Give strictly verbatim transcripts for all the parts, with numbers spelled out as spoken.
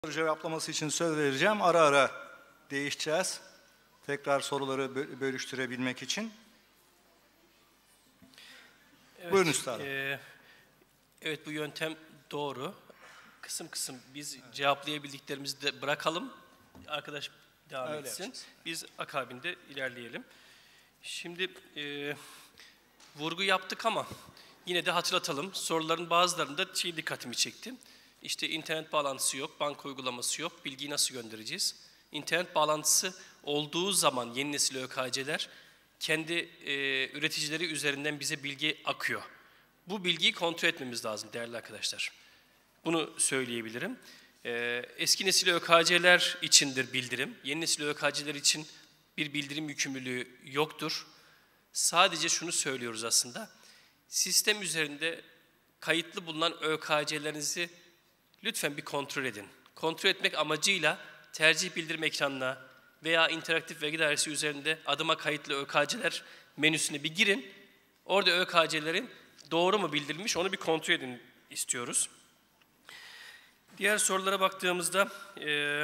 Cevaplaması için söz vereceğim. Ara ara değişeceğiz. Tekrar soruları bölüştürebilmek için. Evet, Buyurun üstadım. E, evet, bu yöntem doğru. Kısım kısım biz cevaplayabildiklerimizi de bırakalım. Arkadaş devam Öyle etsin. yapacağız. Biz akabinde ilerleyelim. Şimdi e, vurgu yaptık ama yine de hatırlatalım. Soruların bazılarında şey dikkatimi çekti. İşte internet bağlantısı yok, banka uygulaması yok, bilgiyi nasıl göndereceğiz? İnternet bağlantısı olduğu zaman yeni nesil Ö K C'ler kendi e, üreticileri üzerinden bize bilgi akıyor. Bu bilgiyi kontrol etmemiz lazım değerli arkadaşlar. Bunu söyleyebilirim. E, eski nesil Ö K C'ler içindir bildirim. Yeni nesil Ö K C'ler için bir bildirim yükümlülüğü yoktur. Sadece şunu söylüyoruz aslında. Sistem üzerinde kayıtlı bulunan Ö K C'lerinizi lütfen bir kontrol edin. Kontrol etmek amacıyla tercih bildirim ekranına veya interaktif vergi dairesi üzerinde adıma kayıtlı Ö K C'ler menüsüne bir girin. Orada Ö K C'lerin doğru mu bildirilmiş onu bir kontrol edin istiyoruz. Diğer sorulara baktığımızda e,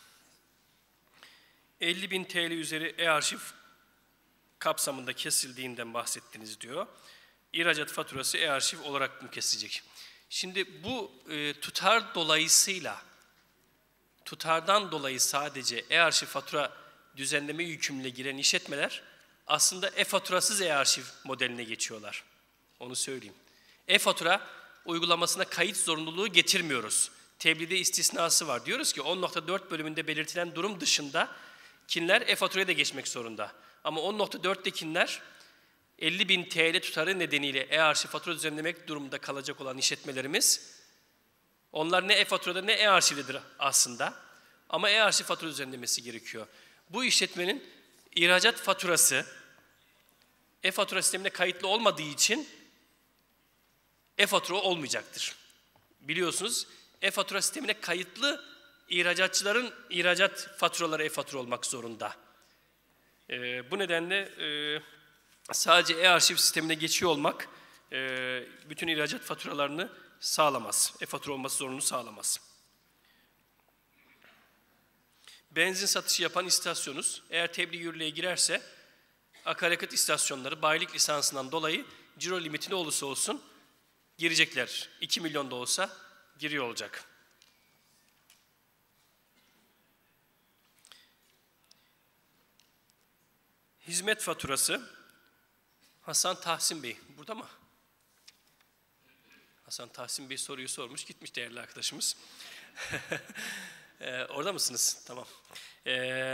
elli bin T L üzeri e-arşiv kapsamında kesildiğinden bahsettiniz diyor. İhracat faturası e-arşiv olarak mı kesilecek? Şimdi bu e, tutar dolayısıyla, tutardan dolayı sadece e-arşiv fatura düzenleme yükümlülüğüne giren işletmeler aslında e-faturasız e-arşiv modeline geçiyorlar. Onu söyleyeyim. E-fatura uygulamasına kayıt zorunluluğu getirmiyoruz. Tebliğde istisnası var. Diyoruz ki on nokta dört bölümünde belirtilen durum dışında kinler e-faturaya da geçmek zorunda. Ama on nokta dört'tekiler elli bin T L tutarı nedeniyle e-arşiv fatura düzenlemek durumunda kalacak olan işletmelerimiz, onlar ne e-faturada ne e-arşivdedir aslında. Ama e-arşiv fatura düzenlemesi gerekiyor. Bu işletmenin ihracat faturası e-fatura sistemine kayıtlı olmadığı için e-fatura olmayacaktır. Biliyorsunuz e-fatura sistemine kayıtlı ihracatçıların ihracat faturaları e-fatura olmak zorunda. Ee, bu nedenle e, sadece e-arşiv sistemine geçiyor olmak e, bütün ihracat faturalarını sağlamaz. E-fatura olması zorunluluğunu sağlamaz. Benzin satışı yapan istasyonuz eğer tebliğ yürürlüğe girerse akaryakıt istasyonları bayilik lisansından dolayı ciro limiti ne olursa olsun girecekler. iki milyon da olsa giriyor olacak. Hizmet faturası. Hasan Tahsin Bey burada mı? Hasan Tahsin Bey soruyu sormuş, gitmiş değerli arkadaşımız. ee, orada mısınız? Tamam. Ee,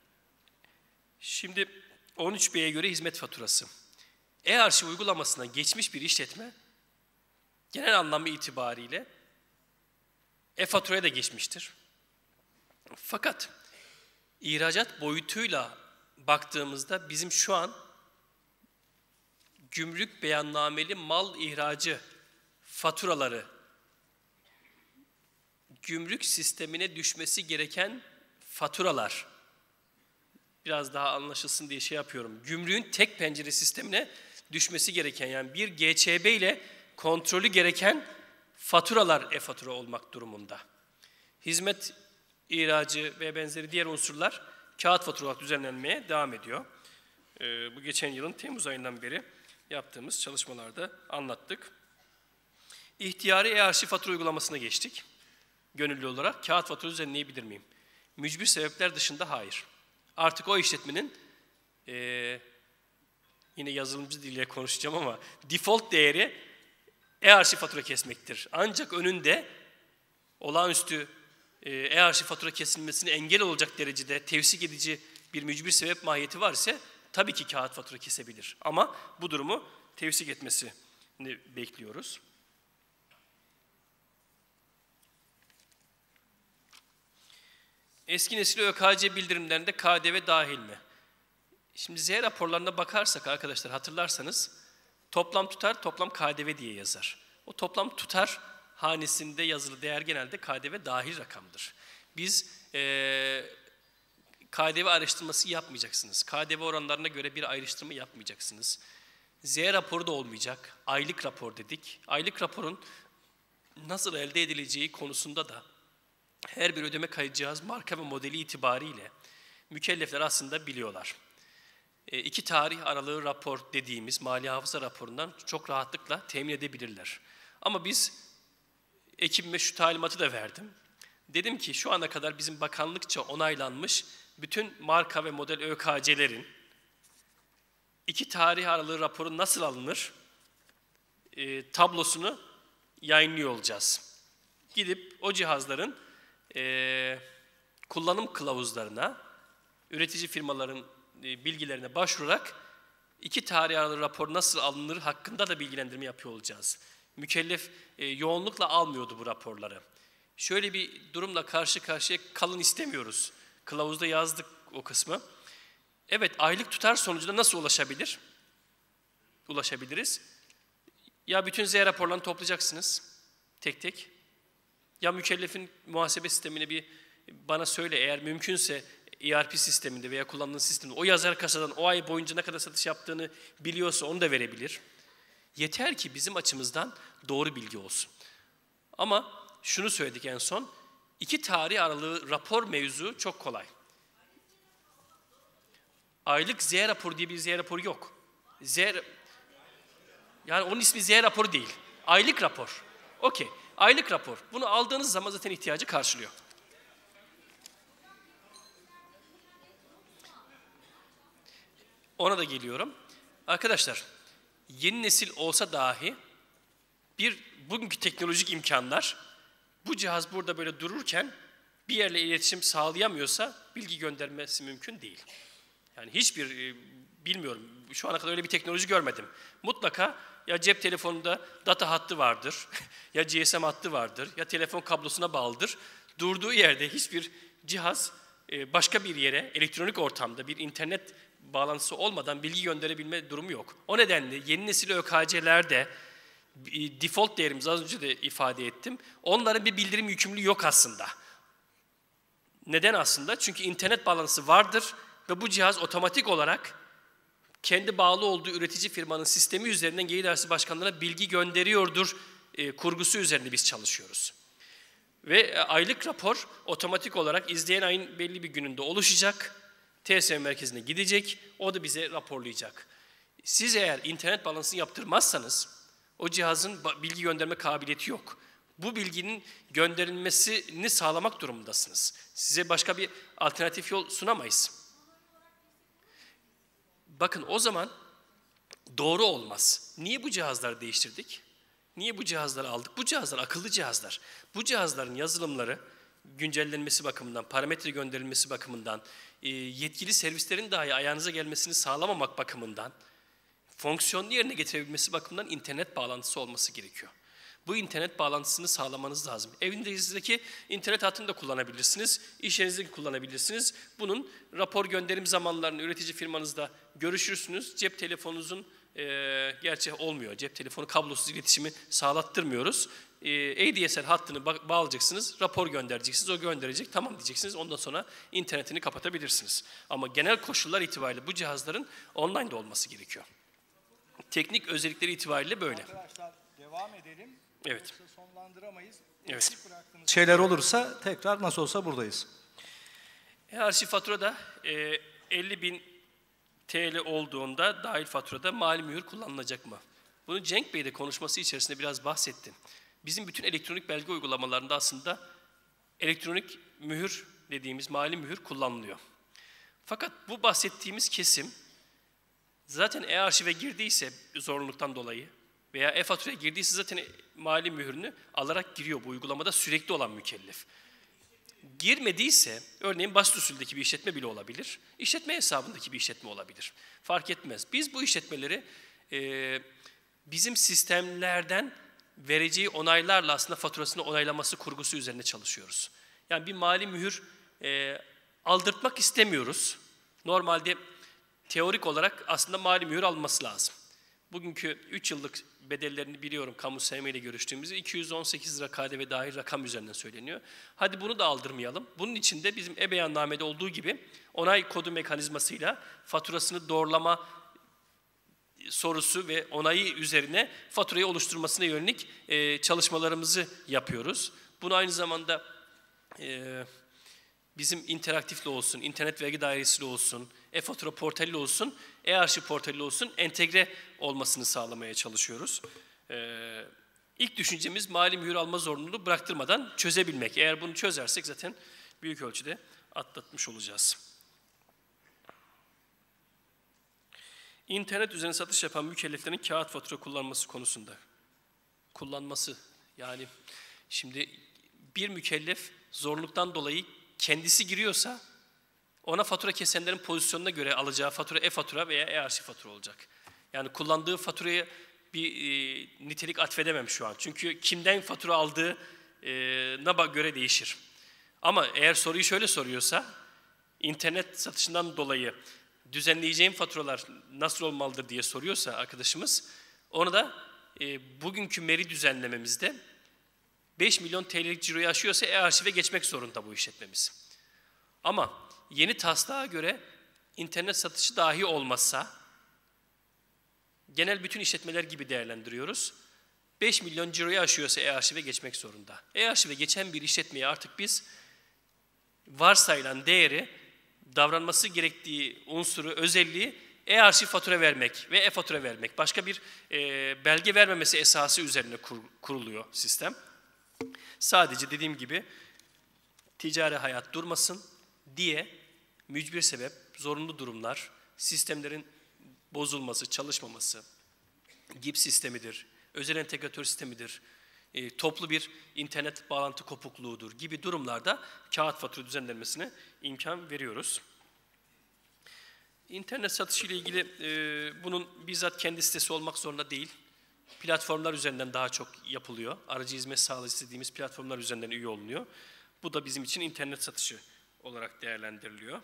şimdi on üç B'ye göre hizmet faturası. E-arşiv uygulamasına geçmiş bir işletme genel anlamı itibariyle e-faturaya da geçmiştir. Fakat ihracat boyutuyla baktığımızda bizim şu an gümrük beyannameli mal ihracı faturaları gümrük sistemine düşmesi gereken faturalar, biraz daha anlaşılsın diye şey yapıyorum. Gümrüğün tek pencere sistemine düşmesi gereken, yani bir G Ç B ile kontrolü gereken faturalar e-fatura olmak durumunda. Hizmet ihracı ve benzeri diğer unsurlar kağıt fatura olarak düzenlenmeye devam ediyor. Ee, bu geçen yılın Temmuz ayından beri yaptığımız çalışmalarda anlattık. İhtiyari e-arşiv fatura uygulamasına geçtik. Gönüllü olarak kağıt fatura düzenleyebilir miyim? Mücbir sebepler dışında hayır. Artık o işletmenin e, yine yazılımcı diliyle konuşacağım ama default değeri e-arşiv fatura kesmektir. Ancak önünde olağanüstü e-arşiv fatura kesilmesine engel olacak derecede tevsik edici bir mücbir sebep mahiyeti var ise tabii ki kağıt fatura kesebilir. Ama bu durumu tevsik etmesini bekliyoruz. Eski nesil Ö K C bildirimlerinde K D V dahil mi? Şimdi Z raporlarına bakarsak arkadaşlar hatırlarsanız toplam tutar, toplam K D V diye yazar. O toplam tutar hanesinde yazılı değer genelde K D V dahil rakamdır. Biz e, K D V araştırması yapmayacaksınız. K D V oranlarına göre bir ayrıştırma yapmayacaksınız. Z raporu da olmayacak. Aylık rapor dedik. Aylık raporun nasıl elde edileceği konusunda da her bir ödeme kayıt cihaz marka ve modeli itibariyle mükellefler aslında biliyorlar. E, iki tarih aralığı rapor dediğimiz mali hafıza raporundan çok rahatlıkla temin edebilirler. Ama biz ekibime şu talimatı da verdim. Dedim ki şu ana kadar bizim bakanlıkça onaylanmış bütün marka ve model Ö K C'lerin iki tarih aralığı raporu nasıl alınır e, tablosunu yayınlıyor olacağız. Gidip o cihazların e, kullanım kılavuzlarına, üretici firmaların e, bilgilerine başvurarak iki tarih aralığı rapor nasıl alınır hakkında da bilgilendirme yapıyor olacağız. Mükellef e, yoğunlukla almıyordu bu raporları. Şöyle bir durumla karşı karşıya kalın istemiyoruz. Kılavuzda yazdık o kısmı. Evet, aylık tutar sonucuna nasıl ulaşabilir? Ulaşabiliriz. Ya bütün Z raporlarını toplayacaksınız tek tek. Ya mükellefin muhasebe sistemini bir bana söyle, eğer mümkünse E R P sisteminde veya kullandığın sistemde o yazar kasadan o ay boyunca ne kadar satış yaptığını biliyorsa onu da verebilir. Yeter ki bizim açımızdan doğru bilgi olsun. Ama şunu söyledik en son, iki tarih aralığı rapor mevzu çok kolay. Aylık Z raporu diye bir Z raporu yok. Z, yani onun ismi Z raporu değil. Aylık rapor. Okey. Aylık rapor. Bunu aldığınız zaman zaten ihtiyacı karşılıyor. Ona da geliyorum. Arkadaşlar, yeni nesil olsa dahi bir bugünkü teknolojik imkanlar bu cihaz burada böyle dururken bir yerle iletişim sağlayamıyorsa bilgi göndermesi mümkün değil. Yani hiçbir, bilmiyorum, şu ana kadar öyle bir teknoloji görmedim. Mutlaka ya cep telefonunda data hattı vardır, ya G S M hattı vardır, ya telefon kablosuna bağlıdır. Durduğu yerde hiçbir cihaz başka bir yere, elektronik ortamda bir internet bağlantısı olmadan bilgi gönderebilme durumu yok. O nedenle yeni nesil Ö K C'lerde default değerimizi az önce de ifade ettim. Onların bir bildirim yükümlülüğü yok aslında. Neden aslında? Çünkü internet bağlantısı vardır ve bu cihaz otomatik olarak kendi bağlı olduğu üretici firmanın sistemi üzerinden Gelir İdaresi Başkanlığı'na bilgi gönderiyordur e, kurgusu üzerinde biz çalışıyoruz. Ve e, aylık rapor otomatik olarak izleyen ayın belli bir gününde oluşacak, T S M merkezine gidecek, o da bize raporlayacak. Siz eğer internet bağlantısını yaptırmazsanız o cihazın bilgi gönderme kabiliyeti yok. Bu bilginin gönderilmesini sağlamak durumundasınız. Size başka bir alternatif yol sunamayız. Bakın o zaman doğru olmaz. Niye bu cihazları değiştirdik? Niye bu cihazları aldık? Bu cihazlar akıllı cihazlar. Bu cihazların yazılımları güncellenmesi bakımından, parametre gönderilmesi bakımından, yetkili servislerin dahi ayağınıza gelmesini sağlamamak bakımından, fonksiyonlu yerine getirebilmesi bakımından internet bağlantısı olması gerekiyor. Bu internet bağlantısını sağlamanız lazım. Evinizdeki internet hattını da kullanabilirsiniz, iş yerinizdeki kullanabilirsiniz. Bunun rapor gönderim zamanlarını üretici firmanızda görüşürsünüz. Cep telefonunuzun, e, gerçi olmuyor, cep telefonu kablosuz iletişimi sağlattırmıyoruz. E, A D S L hattını ba- bağlayacaksınız, rapor göndereceksiniz, o gönderecek, tamam diyeceksiniz. Ondan sonra internetini kapatabilirsiniz. Ama genel koşullar itibariyle bu cihazların online de olması gerekiyor. Teknik özellikleri itibariyle böyle. Arkadaşlar devam edelim. Evet. Yoksa sonlandıramayız. Evet. Eksik bıraktığınız şeyler olursa tekrar nasıl olsa buradayız. E-arşiv faturada e, elli bin T L olduğunda dahil faturada mali mühür kullanılacak mı? Bunu Cenk Bey de konuşması içerisinde biraz bahsetti. Bizim bütün elektronik belge uygulamalarında aslında elektronik mühür dediğimiz mali mühür kullanılıyor. Fakat bu bahsettiğimiz kesim zaten e-arşive girdiyse zorunluluktan dolayı veya e-faturaya girdiyse zaten mali mühürünü alarak giriyor, bu uygulamada sürekli olan mükellef. Girmediyse, örneğin basit usuldeki bir işletme bile olabilir, işletme hesabındaki bir işletme olabilir. Fark etmez. Biz bu işletmeleri e, bizim sistemlerden vereceği onaylarla aslında faturasını onaylaması kurgusu üzerine çalışıyoruz. Yani bir mali mühür e, aldırtmak istemiyoruz. Normalde teorik olarak aslında mali mühür alması lazım. Bugünkü üç yıllık bedellerini biliyorum, kamu S M ile görüştüğümüzde iki yüz on sekiz lira K D V dahil rakam üzerinden söyleniyor. Hadi bunu da aldırmayalım. Bunun için de bizim e-beyannamede olduğu gibi onay kodu mekanizmasıyla faturasını doğrulama sorusu ve onayı üzerine faturayı oluşturmasına yönelik e, çalışmalarımızı yapıyoruz. Bunu aynı zamanda e, bizim interaktifli olsun, internet vergi dairesiyle olsun, e-fatura portaliyle olsun, e-arşiv portaliyle olsun entegre olmasını sağlamaya çalışıyoruz. E, ilk düşüncemiz mali mühür alma zorunluluğu bıraktırmadan çözebilmek. Eğer bunu çözersek zaten büyük ölçüde atlatmış olacağız. İnternet üzerine satış yapan mükelleflerin kağıt fatura kullanması konusunda. Kullanması yani şimdi bir mükellef zorunluluktan dolayı kendisi giriyorsa ona fatura kesenlerin pozisyonuna göre alacağı fatura e-fatura veya e-arşiv fatura olacak. Yani kullandığı faturaya bir e, nitelik atfedemem şu an. Çünkü kimden fatura aldığına göre değişir. Ama eğer soruyu şöyle soruyorsa internet satışından dolayı düzenleyeceğim faturalar nasıl olmalıdır diye soruyorsa arkadaşımız, onu da e, bugünkü meri düzenlememizde beş milyon T L'lik ciroyu aşıyorsa e-arşive geçmek zorunda bu işletmemiz. Ama yeni taslağa göre internet satışı dahi olmazsa, genel bütün işletmeler gibi değerlendiriyoruz. beş milyon ciroyu aşıyorsa e-arşive geçmek zorunda. E-arşive geçen bir işletmeye artık biz varsayılan değeri, davranması gerektiği unsuru, özelliği e-arşiv fatura vermek ve e-fatura vermek. Başka bir e, belge vermemesi esası üzerine kur, kuruluyor sistem. Sadece dediğim gibi ticari hayat durmasın diye mücbir sebep, zorunlu durumlar, sistemlerin bozulması, çalışmaması, G I P sistemidir, özel entegratör sistemidir, e, toplu bir internet bağlantı kopukluğudur gibi durumlarda kağıt fatura düzenlenmesine imkan veriyoruz. İnternet satışı ile ilgili e, bunun bizzat kendi sitesi olmak zorunda değil. Platformlar üzerinden daha çok yapılıyor. Aracı hizmet sağlayıcı dediğimiz platformlar üzerinden üye olunuyor. Bu da bizim için internet satışı olarak değerlendiriliyor.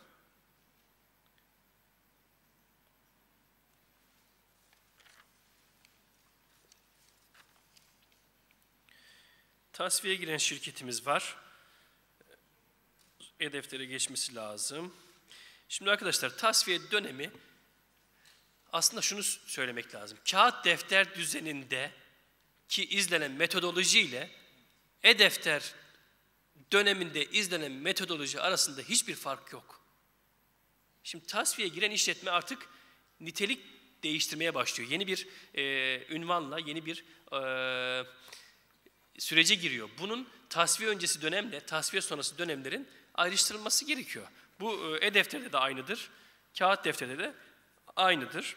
Tasfiyeye giren şirketimiz var. E-deftere geçmesi lazım. Şimdi arkadaşlar tasfiye dönemi aslında şunu söylemek lazım. Kağıt defter düzeninde ki izlenen metodoloji ile e-defter döneminde izlenen metodoloji arasında hiçbir fark yok. Şimdi tasfiyeye giren işletme artık nitelik değiştirmeye başlıyor. Yeni bir e, ünvanla, yeni bir e, sürece giriyor. Bunun tasfiye öncesi dönemle tasfiye sonrası dönemlerin ayrıştırılması gerekiyor. Bu e-defterde de aynıdır. Kağıt defterde de aynıdır.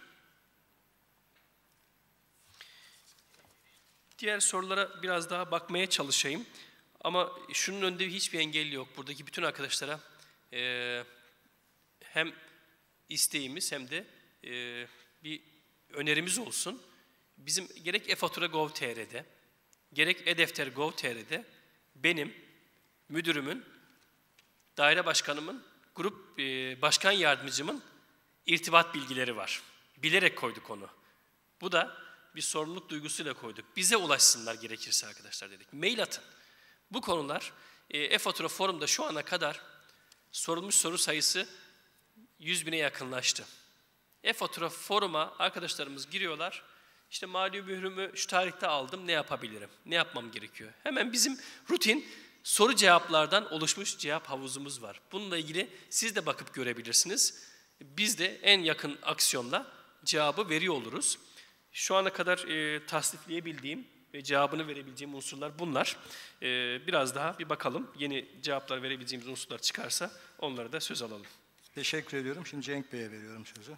Diğer sorulara biraz daha bakmaya çalışayım. Ama şunun önünde hiçbir engel yok. Buradaki bütün arkadaşlara e, hem isteğimiz hem de e, bir önerimiz olsun. Bizim gerek e-fatura nokta gov nokta tr'de, gerek e-defter nokta gov nokta tr'de benim, müdürümün, daire başkanımın, grup e, başkan yardımcımın irtibat bilgileri var. Bilerek koyduk onu. Bu da bir sorumluluk duygusuyla koyduk. Bize ulaşsınlar gerekirse arkadaşlar dedik. Mail atın. Bu konular e, e-fatura forumda şu ana kadar sorulmuş soru sayısı yüz bine yakınlaştı. E-fatura foruma arkadaşlarımız giriyorlar. İşte mali mührümü şu tarihte aldım, ne yapabilirim? Ne yapmam gerekiyor? Hemen bizim rutin soru cevaplardan oluşmuş cevap havuzumuz var. Bununla ilgili siz de bakıp görebilirsiniz. Biz de en yakın aksiyonla cevabı veriyor oluruz. Şu ana kadar e, tasnifleyebildiğim ve cevabını verebileceğim unsurlar bunlar. E, biraz daha bir bakalım. Yeni cevaplar verebileceğimiz unsurlar çıkarsa onları da söz alalım. Teşekkür ediyorum. Şimdi Cenk Bey'e veriyorum sözü.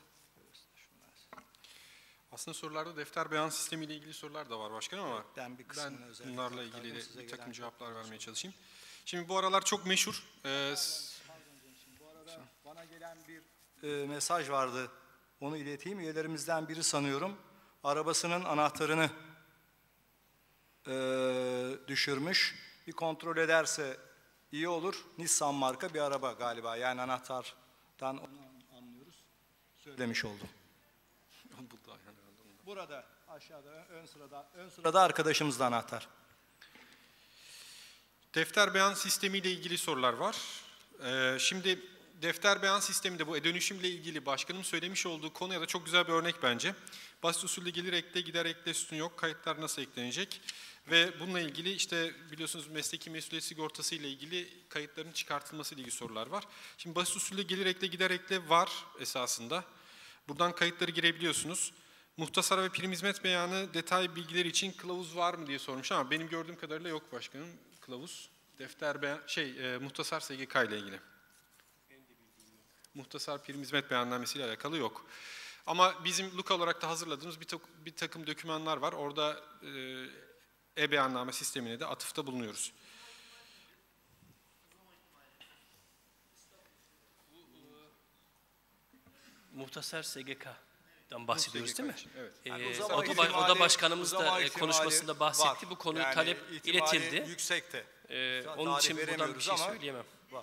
Aslında sorularda defter beyan sistemiyle ilgili sorular da var başkanım ama Ben, bir ben özellikle bunlarla ilgili de size bir takım gelen cevaplar vermeye çalışayım. Şimdi bu aralar çok meşhur. Ee, Bu arada bana gelen bir e, mesaj vardı. Onu ileteyim. Üyelerimizden biri sanıyorum. Arabasının anahtarını e, düşürmüş. Bir kontrol ederse iyi olur. Nissan marka bir araba galiba. Yani anahtardan onu anlıyoruz. Söylemiş oldum. Burada aşağıda ön sırada ön sırada arkadaşımızda anahtar. Defter beyan sistemiyle ilgili sorular var. Ee, şimdi defter beyan sisteminde bu e-dönüşümle ilgili başkanım söylemiş olduğu konuya da çok güzel bir örnek bence. Basit usulde gelir ekle, gider ekle sütun yok, kayıtlar nasıl eklenecek? Ve bununla ilgili işte biliyorsunuz mesleki mesuliyet sigortası ile ilgili kayıtların çıkartılması ile ilgili sorular var. Şimdi basit usulde gelir ekle, gider ekle var esasında. Buradan kayıtları girebiliyorsunuz. Muhtasar ve prim hizmet beyanı detay bilgileri için kılavuz var mı diye sormuş ama benim gördüğüm kadarıyla yok başkanım kılavuz. Defter beyan, şey e, muhtasar S G K ile ilgili. Muhtasar prim hizmet beyannamesi ile alakalı yok. Ama bizim Luka olarak da hazırladığımız bir, bir takım dokümanlar var. Orada e-beyanname sistemine de atıfta bulunuyoruz. Muhtasar S G K'dan bahsediyoruz değil mi? Için, evet. Ee, Yani o, o zaman da, ihtimali- o da başkanımız o zaman da e, konuşmasında bahsetti. var. Bu konu Yani talep ihtimali iletildi. Yüksekte. Ee, Şu an onun tarih için buradan bir veremiyoruz şey ama söyleyemem. var.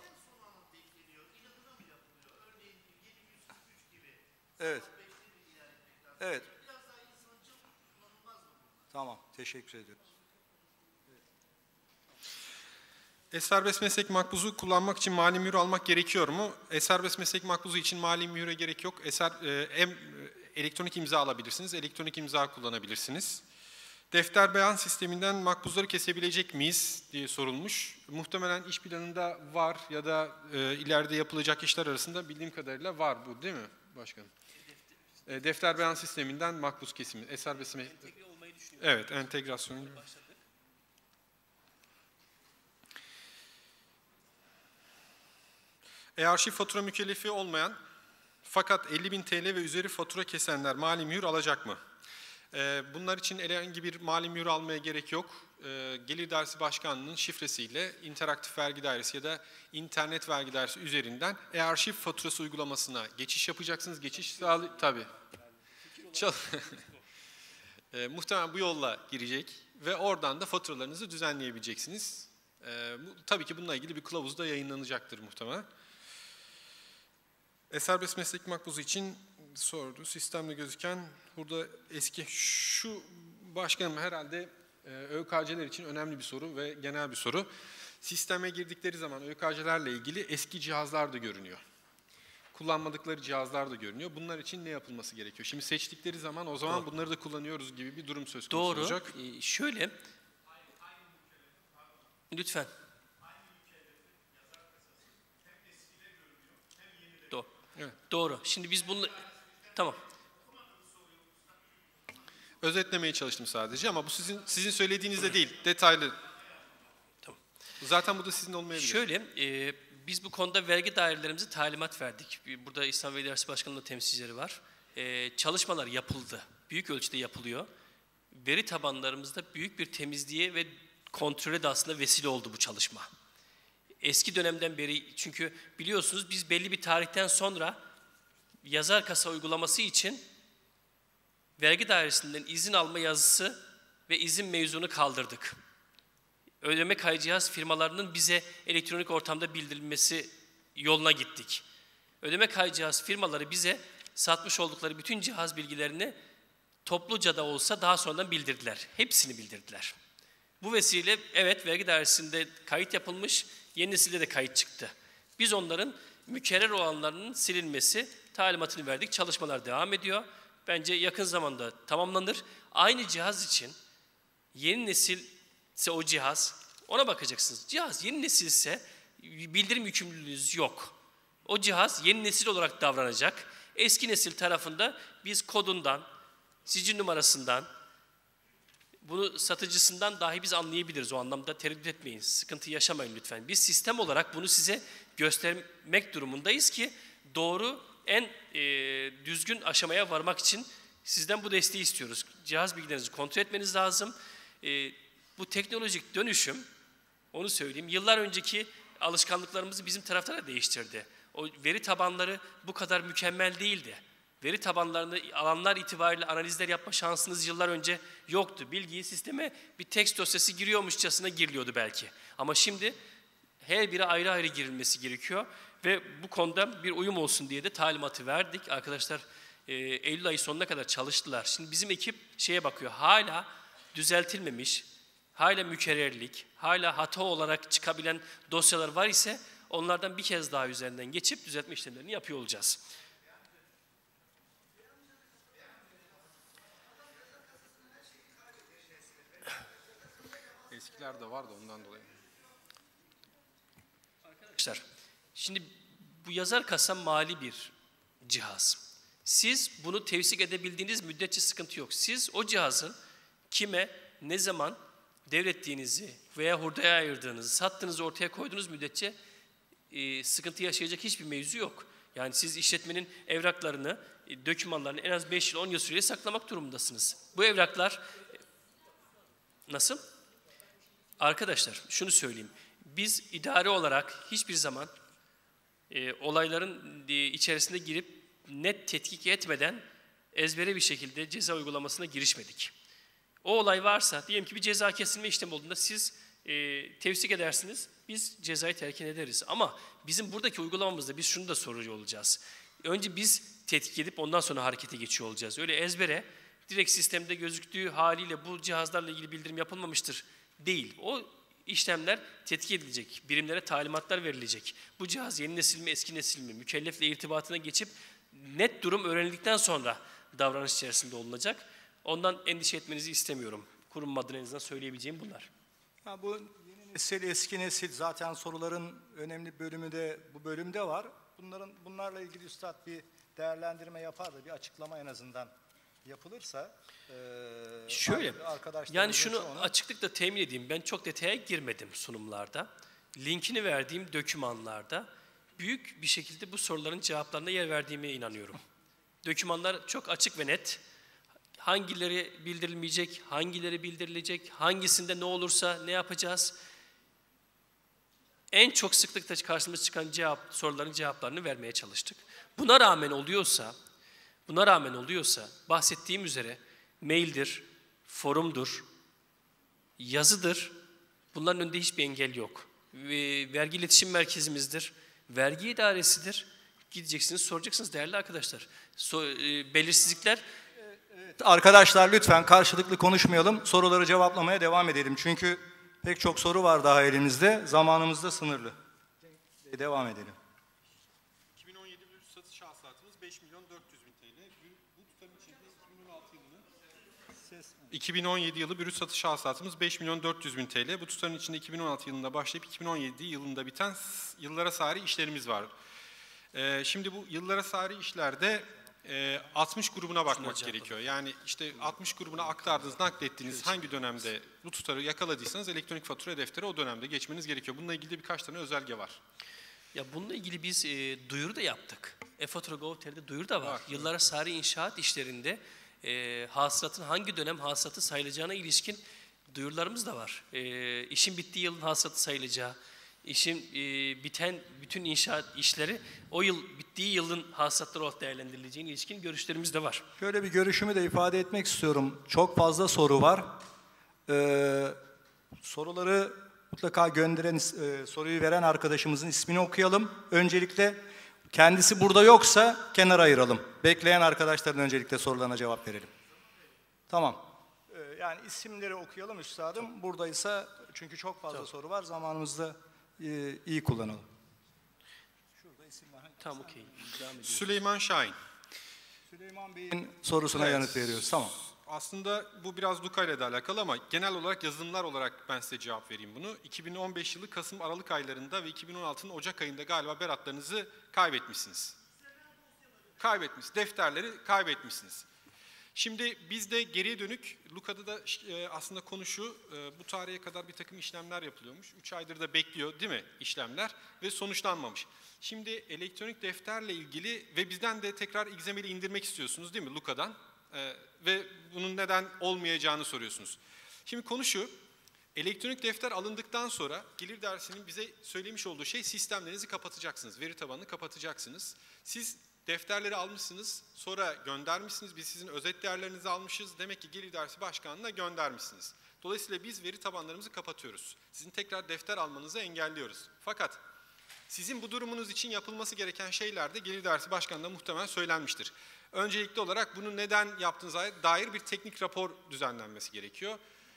Evet. Evet. Tamam, teşekkür ederim. E-serbest meslek makbuzu kullanmak için mali mühür almak gerekiyor mu? E-serbest meslek makbuzu için mali mühüre gerek yok. Eser, e, em, elektronik imza alabilirsiniz, elektronik imza kullanabilirsiniz. Defter beyan sisteminden makbuzları kesebilecek miyiz diye sorulmuş. Muhtemelen iş planında var ya da e, ileride yapılacak işler arasında bildiğim kadarıyla var bu değil mi başkanım? E, defter beyan sisteminden makbuz kesimi, e-serbest meslek... Evet, entegrasyonu. E-arşiv fatura mükellefi olmayan fakat elli bin T L ve üzeri fatura kesenler mali mühür alacak mı? Bunlar için herhangi bir mali mühür almaya gerek yok. Gelir Dairesi Başkanlığı'nın şifresiyle interaktif vergi dairesi ya da internet vergi dairesi üzerinden e-arşiv faturası uygulamasına geçiş yapacaksınız. Geçiş sağlı tabii. Çal e, muhtemelen bu yolla girecek ve oradan da faturalarınızı düzenleyebileceksiniz. E, bu, tabii ki bununla ilgili bir kılavuz da yayınlanacaktır muhtemelen. E-serbest meslek makbuzu için sordu. Sistemde gözüken burada eski şu başkanım herhalde e, ÖKC'ler için önemli bir soru ve genel bir soru. Sisteme girdikleri zaman ÖKC'lerle ilgili eski cihazlar da görünüyor. Kullanmadıkları cihazlar da görünüyor. Bunlar için ne yapılması gerekiyor? Şimdi seçtikleri zaman o zaman Doğru. bunları da kullanıyoruz gibi bir durum söz konusu Doğru. olacak. Ee, şöyle. Lütfen. Doğru. Evet. Doğru. Şimdi biz bunu... Tamam. Özetlemeye çalıştım sadece ama bu sizin sizin söylediğinizde değil, detaylı. Tamam. Zaten bu da sizin olmayabilir. Şöyle, e, biz bu konuda vergi dairelerimize talimat verdik. Burada İslam Vergi Dairesi Başkanı'nın temsilcileri var. E, çalışmalar yapıldı. Büyük ölçüde yapılıyor. Veri tabanlarımızda büyük bir temizliğe ve kontrole de aslında vesile oldu bu çalışma. Eski dönemden beri, çünkü biliyorsunuz biz belli bir tarihten sonra yazar kasa uygulaması için vergi dairesinden izin alma yazısı ve izin mevzunu kaldırdık. Ödeme kaydı cihaz firmalarının bize elektronik ortamda bildirilmesi yoluna gittik. Ödeme kaydı cihaz firmaları bize satmış oldukları bütün cihaz bilgilerini topluca da olsa daha sonradan bildirdiler. Hepsini bildirdiler. Bu vesileyle evet vergi dairesinde kayıt yapılmış, yeni nesilde de kayıt çıktı. Biz onların mükerrer olanlarının silinmesi talimatını verdik. Çalışmalar devam ediyor. Bence yakın zamanda tamamlanır. Aynı cihaz için yeni nesilse o cihaz, ona bakacaksınız. Cihaz yeni nesilse bildirim yükümlülüğünüz yok. O cihaz yeni nesil olarak davranacak. Eski nesil tarafında biz kodundan, sicil numarasından, bunu satıcısından dahi biz anlayabiliriz. O anlamda tereddüt etmeyin, sıkıntı yaşamayın lütfen. Biz sistem olarak bunu size göstermek durumundayız ki doğru, en e, düzgün aşamaya varmak için sizden bu desteği istiyoruz. Cihaz bilgilerinizi kontrol etmeniz lazım. E, bu teknolojik dönüşüm, onu söyleyeyim, yıllar önceki alışkanlıklarımızı bizim tarafta da değiştirdi. O veri tabanları bu kadar mükemmel değildi. Veri tabanlarında alanlar itibariyle analizler yapma şansınız yıllar önce yoktu. Bilgiyi sisteme bir tekst dosyası giriyormuşçasına giriliyordu belki. Ama şimdi her biri ayrı ayrı girilmesi gerekiyor. Ve bu konuda bir uyum olsun diye de talimatı verdik. Arkadaşlar e, Eylül ayı sonuna kadar çalıştılar. Şimdi bizim ekip şeye bakıyor. Hala düzeltilmemiş, hala mükerrerlik, hala hata olarak çıkabilen dosyalar var ise onlardan bir kez daha üzerinden geçip düzeltme işlemlerini yapıyor olacağız. Eskiler de var da ondan dolayı. Arkadaşlar, şimdi bu yazar kasa mali bir cihaz. Siz bunu tevsik edebildiğiniz müddetçe sıkıntı yok. Siz o cihazın kime, ne zaman devrettiğinizi veya hurdaya ayırdığınızı, sattığınızı ortaya koyduğunuz müddetçe e, sıkıntı yaşayacak hiçbir mevzu yok. Yani siz işletmenin evraklarını, e, dokümanlarını en az beş yıl, on yıl süreyle saklamak durumundasınız. Bu evraklar e, nasıl? Arkadaşlar şunu söyleyeyim. Biz idare olarak hiçbir zaman e, olayların e, içerisine girip net tetkik etmeden ezbere bir şekilde ceza uygulamasına girişmedik. O olay varsa, diyelim ki bir ceza kesilme işlemi olduğunda siz e, tevsik edersiniz, biz cezayı terkin ederiz. Ama bizim buradaki uygulamamızda biz şunu da soruyor olacağız. Önce biz tetkik edip ondan sonra harekete geçiyor olacağız. Öyle ezbere, direkt sistemde gözüktüğü haliyle bu cihazlarla ilgili bildirim yapılmamıştır değil. O işlemler tetkik edilecek, birimlere talimatlar verilecek. Bu cihaz yeni nesil mi, eski nesil mi, mükellefle irtibatına geçip net durum öğrenildikten sonra davranış içerisinde olunacak. Ondan endişe etmenizi istemiyorum. Kurum adına en azından söyleyebileceğim bunlar. Ya bu yeni nesil, eski nesil zaten soruların önemli bölümü de bu bölümde var. Bunların bunlarla ilgili üstad bir değerlendirme yapar da bir açıklama en azından yapılırsa. E, Şöyle, arkadaşlarımızın yani şunu çoğunu- açıklıkla temin edeyim. Ben çok detaya girmedim sunumlarda. Linkini verdiğim dokümanlarda büyük bir şekilde bu soruların cevaplarına yer verdiğime inanıyorum. Dokümanlar çok açık ve net. Hangileri bildirilmeyecek, hangileri bildirilecek, hangisinde ne olursa ne yapacağız? En çok sıklıkla karşımıza çıkan cevap, soruların cevaplarını vermeye çalıştık. Buna rağmen oluyorsa, buna rağmen oluyorsa bahsettiğim üzere maildir, forumdur, yazıdır. Bunların önünde hiçbir engel yok. Ve vergi iletişim merkezimizdir, vergi idaresidir. Gideceksiniz, soracaksınız değerli arkadaşlar. So, e, belirsizlikler. Arkadaşlar lütfen karşılıklı konuşmayalım. Soruları cevaplamaya devam edelim. Çünkü pek çok soru var daha elimizde. Zamanımız da sınırlı. Devam edelim. iki bin on yedi brüt satış hasılatımız beş milyon dört yüz bin T L. Bu tutarın içinde iki bin on altı yılının iki bin on yedi yılı brüt satış hasılatımız beş milyon dört yüz bin T L. Bu tutarın içinde iki bin on altı yılında başlayıp iki bin on yedi yılında biten yıllara sari işlerimiz var. Ee, şimdi bu yıllara sari işlerde e, altmış grubuna bakmak gerekiyor. Yani işte altmış grubuna aktardığınız, naklettiğiniz hangi dönemde bu tutarı yakaladıysanız elektronik fatura defteri o dönemde geçmeniz gerekiyor. Bununla ilgili de birkaç tane özelge var. Ya bununla ilgili biz e, duyuru da yaptık. e-fatura nokta gov nokta tr'de duyuru da var. Var, Yıllara sari inşaat işlerinde e, hasılatın hangi dönem hasılatı sayılacağına ilişkin duyurularımız da var. E, işin bittiği yılın hasılatı sayılacağı, işin e, biten bütün inşaat işleri o yıl bittiği yılın hasılatları olarak değerlendirileceğine ilişkin görüşlerimiz de var. Şöyle bir görüşümü de ifade etmek istiyorum. Çok fazla soru var. Ee, soruları mutlaka gönderen, e, soruyu veren arkadaşımızın ismini okuyalım. Öncelikle kendisi burada yoksa kenara ayıralım. Bekleyen arkadaşların öncelikle sorularına cevap verelim. Tamam. Ee, yani isimleri okuyalım üstadım. Buradaysa çünkü çok fazla Tamam. soru var. Zamanımızda e, iyi kullanalım. Şurada isim var. Tamam, okey. Devam ediyoruz. Süleyman Şahin. Süleyman Bey'in sorusuna Evet. yanıt veriyoruz. Tamam. Aslında bu biraz Luka ile de alakalı ama genel olarak yazılımlar olarak ben size cevap vereyim bunu. iki bin on beş yılı Kasım Aralık aylarında ve iki bin on altının Ocak ayında galiba beratlarınızı kaybetmişsiniz. Kaybetmiş, defterleri kaybetmişsiniz. Şimdi bizde geriye dönük, Luka'da da e, aslında konu şu, e, bu tarihe kadar bir takım işlemler yapılıyormuş. üç aydır da bekliyor değil mi işlemler ve sonuçlanmamış. Şimdi elektronik defterle ilgili ve bizden de tekrar X M L'i indirmek istiyorsunuz değil mi Luka'dan? E, ve bunun neden olmayacağını soruyorsunuz. Şimdi konu şu, elektronik defter alındıktan sonra gelir dersinin bize söylemiş olduğu şey sistemlerinizi kapatacaksınız, veri tabanını kapatacaksınız. Siz defterleri almışsınız, sonra göndermişsiniz. Biz sizin özet değerlerinizi almışız. Demek ki Gelir Dersi Başkanlığı'na göndermişsiniz. Dolayısıyla biz veri tabanlarımızı kapatıyoruz. Sizin tekrar defter almanızı engelliyoruz. Fakat sizin bu durumunuz için yapılması gereken şeyler de Gelir Dersi Başkanlığı'na muhtemelen söylenmiştir. Öncelikli olarak bunu neden yaptığınıza dair bir teknik rapor düzenlenmesi gerekiyor.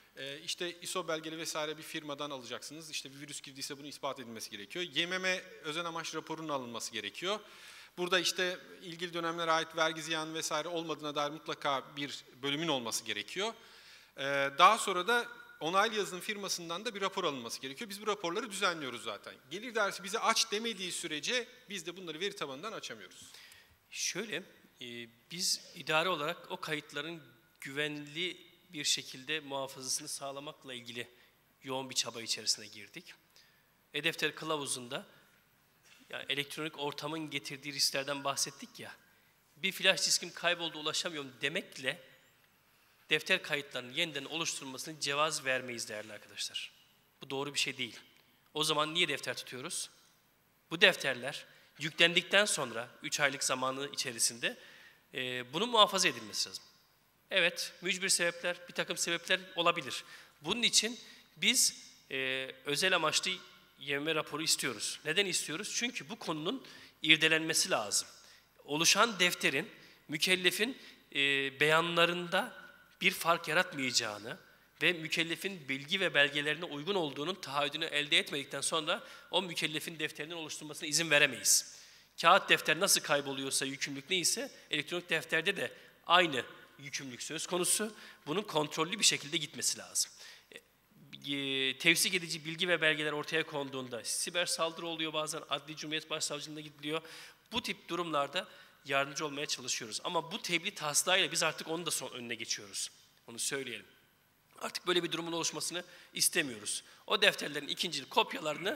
E, işte I S O belgeli vesaire bir firmadan alacaksınız. İşte bir virüs girdiyse bunu ispat edilmesi gerekiyor. Y M M özel amaç raporunun alınması gerekiyor. Burada işte ilgili dönemlere ait vergi ziyanı vesaire olmadığına dair mutlaka bir bölümün olması gerekiyor. E, daha sonra da onaylı yazılım firmasından da bir rapor alınması gerekiyor. Biz bu raporları düzenliyoruz zaten. Gelir idaresi bize aç demediği sürece biz de bunları veri tabanından açamıyoruz. Şöyle, e, biz idare olarak o kayıtların güvenli bir şekilde muhafazasını sağlamakla ilgili yoğun bir çaba içerisine girdik. E-Defter kılavuzunda yani elektronik ortamın getirdiği risklerden bahsettik ya, bir flash diskim kayboldu ulaşamıyorum demekle defter kayıtlarının yeniden oluşturulmasına cevaz vermeyiz değerli arkadaşlar. Bu doğru bir şey değil. O zaman niye defter tutuyoruz? Bu defterler yüklendikten sonra üç aylık zamanı içerisinde e, bunun muhafaza edilmesi lazım. Evet, mücbir sebepler, bir takım sebepler olabilir. Bunun için biz e, özel amaçlı Y M M raporu istiyoruz. Neden istiyoruz? Çünkü bu konunun irdelenmesi lazım. Oluşan defterin, mükellefin e, beyanlarında bir fark yaratmayacağını ve mükellefin bilgi ve belgelerine uygun olduğunun taahhüdünü elde etmedikten sonra o mükellefin defterinin oluşturulmasına izin veremeyiz. Kağıt defter nasıl kayboluyorsa, yükümlülük neyse, elektronik defterde de aynı yükümlülük söz konusu. Bunun kontrollü bir şekilde gitmesi lazım. E, tevsik edici bilgi ve belgeler ortaya konduğunda siber saldırı oluyor, bazen Adli Cumhuriyet Başsavcılığına gidiliyor. Bu tip durumlarda yardımcı olmaya çalışıyoruz. Ama bu tebliğ taslağıyla biz artık onun da son önüne geçiyoruz. Onu söyleyelim. Artık böyle bir durumun oluşmasını istemiyoruz. O defterlerin ikinci kopyalarını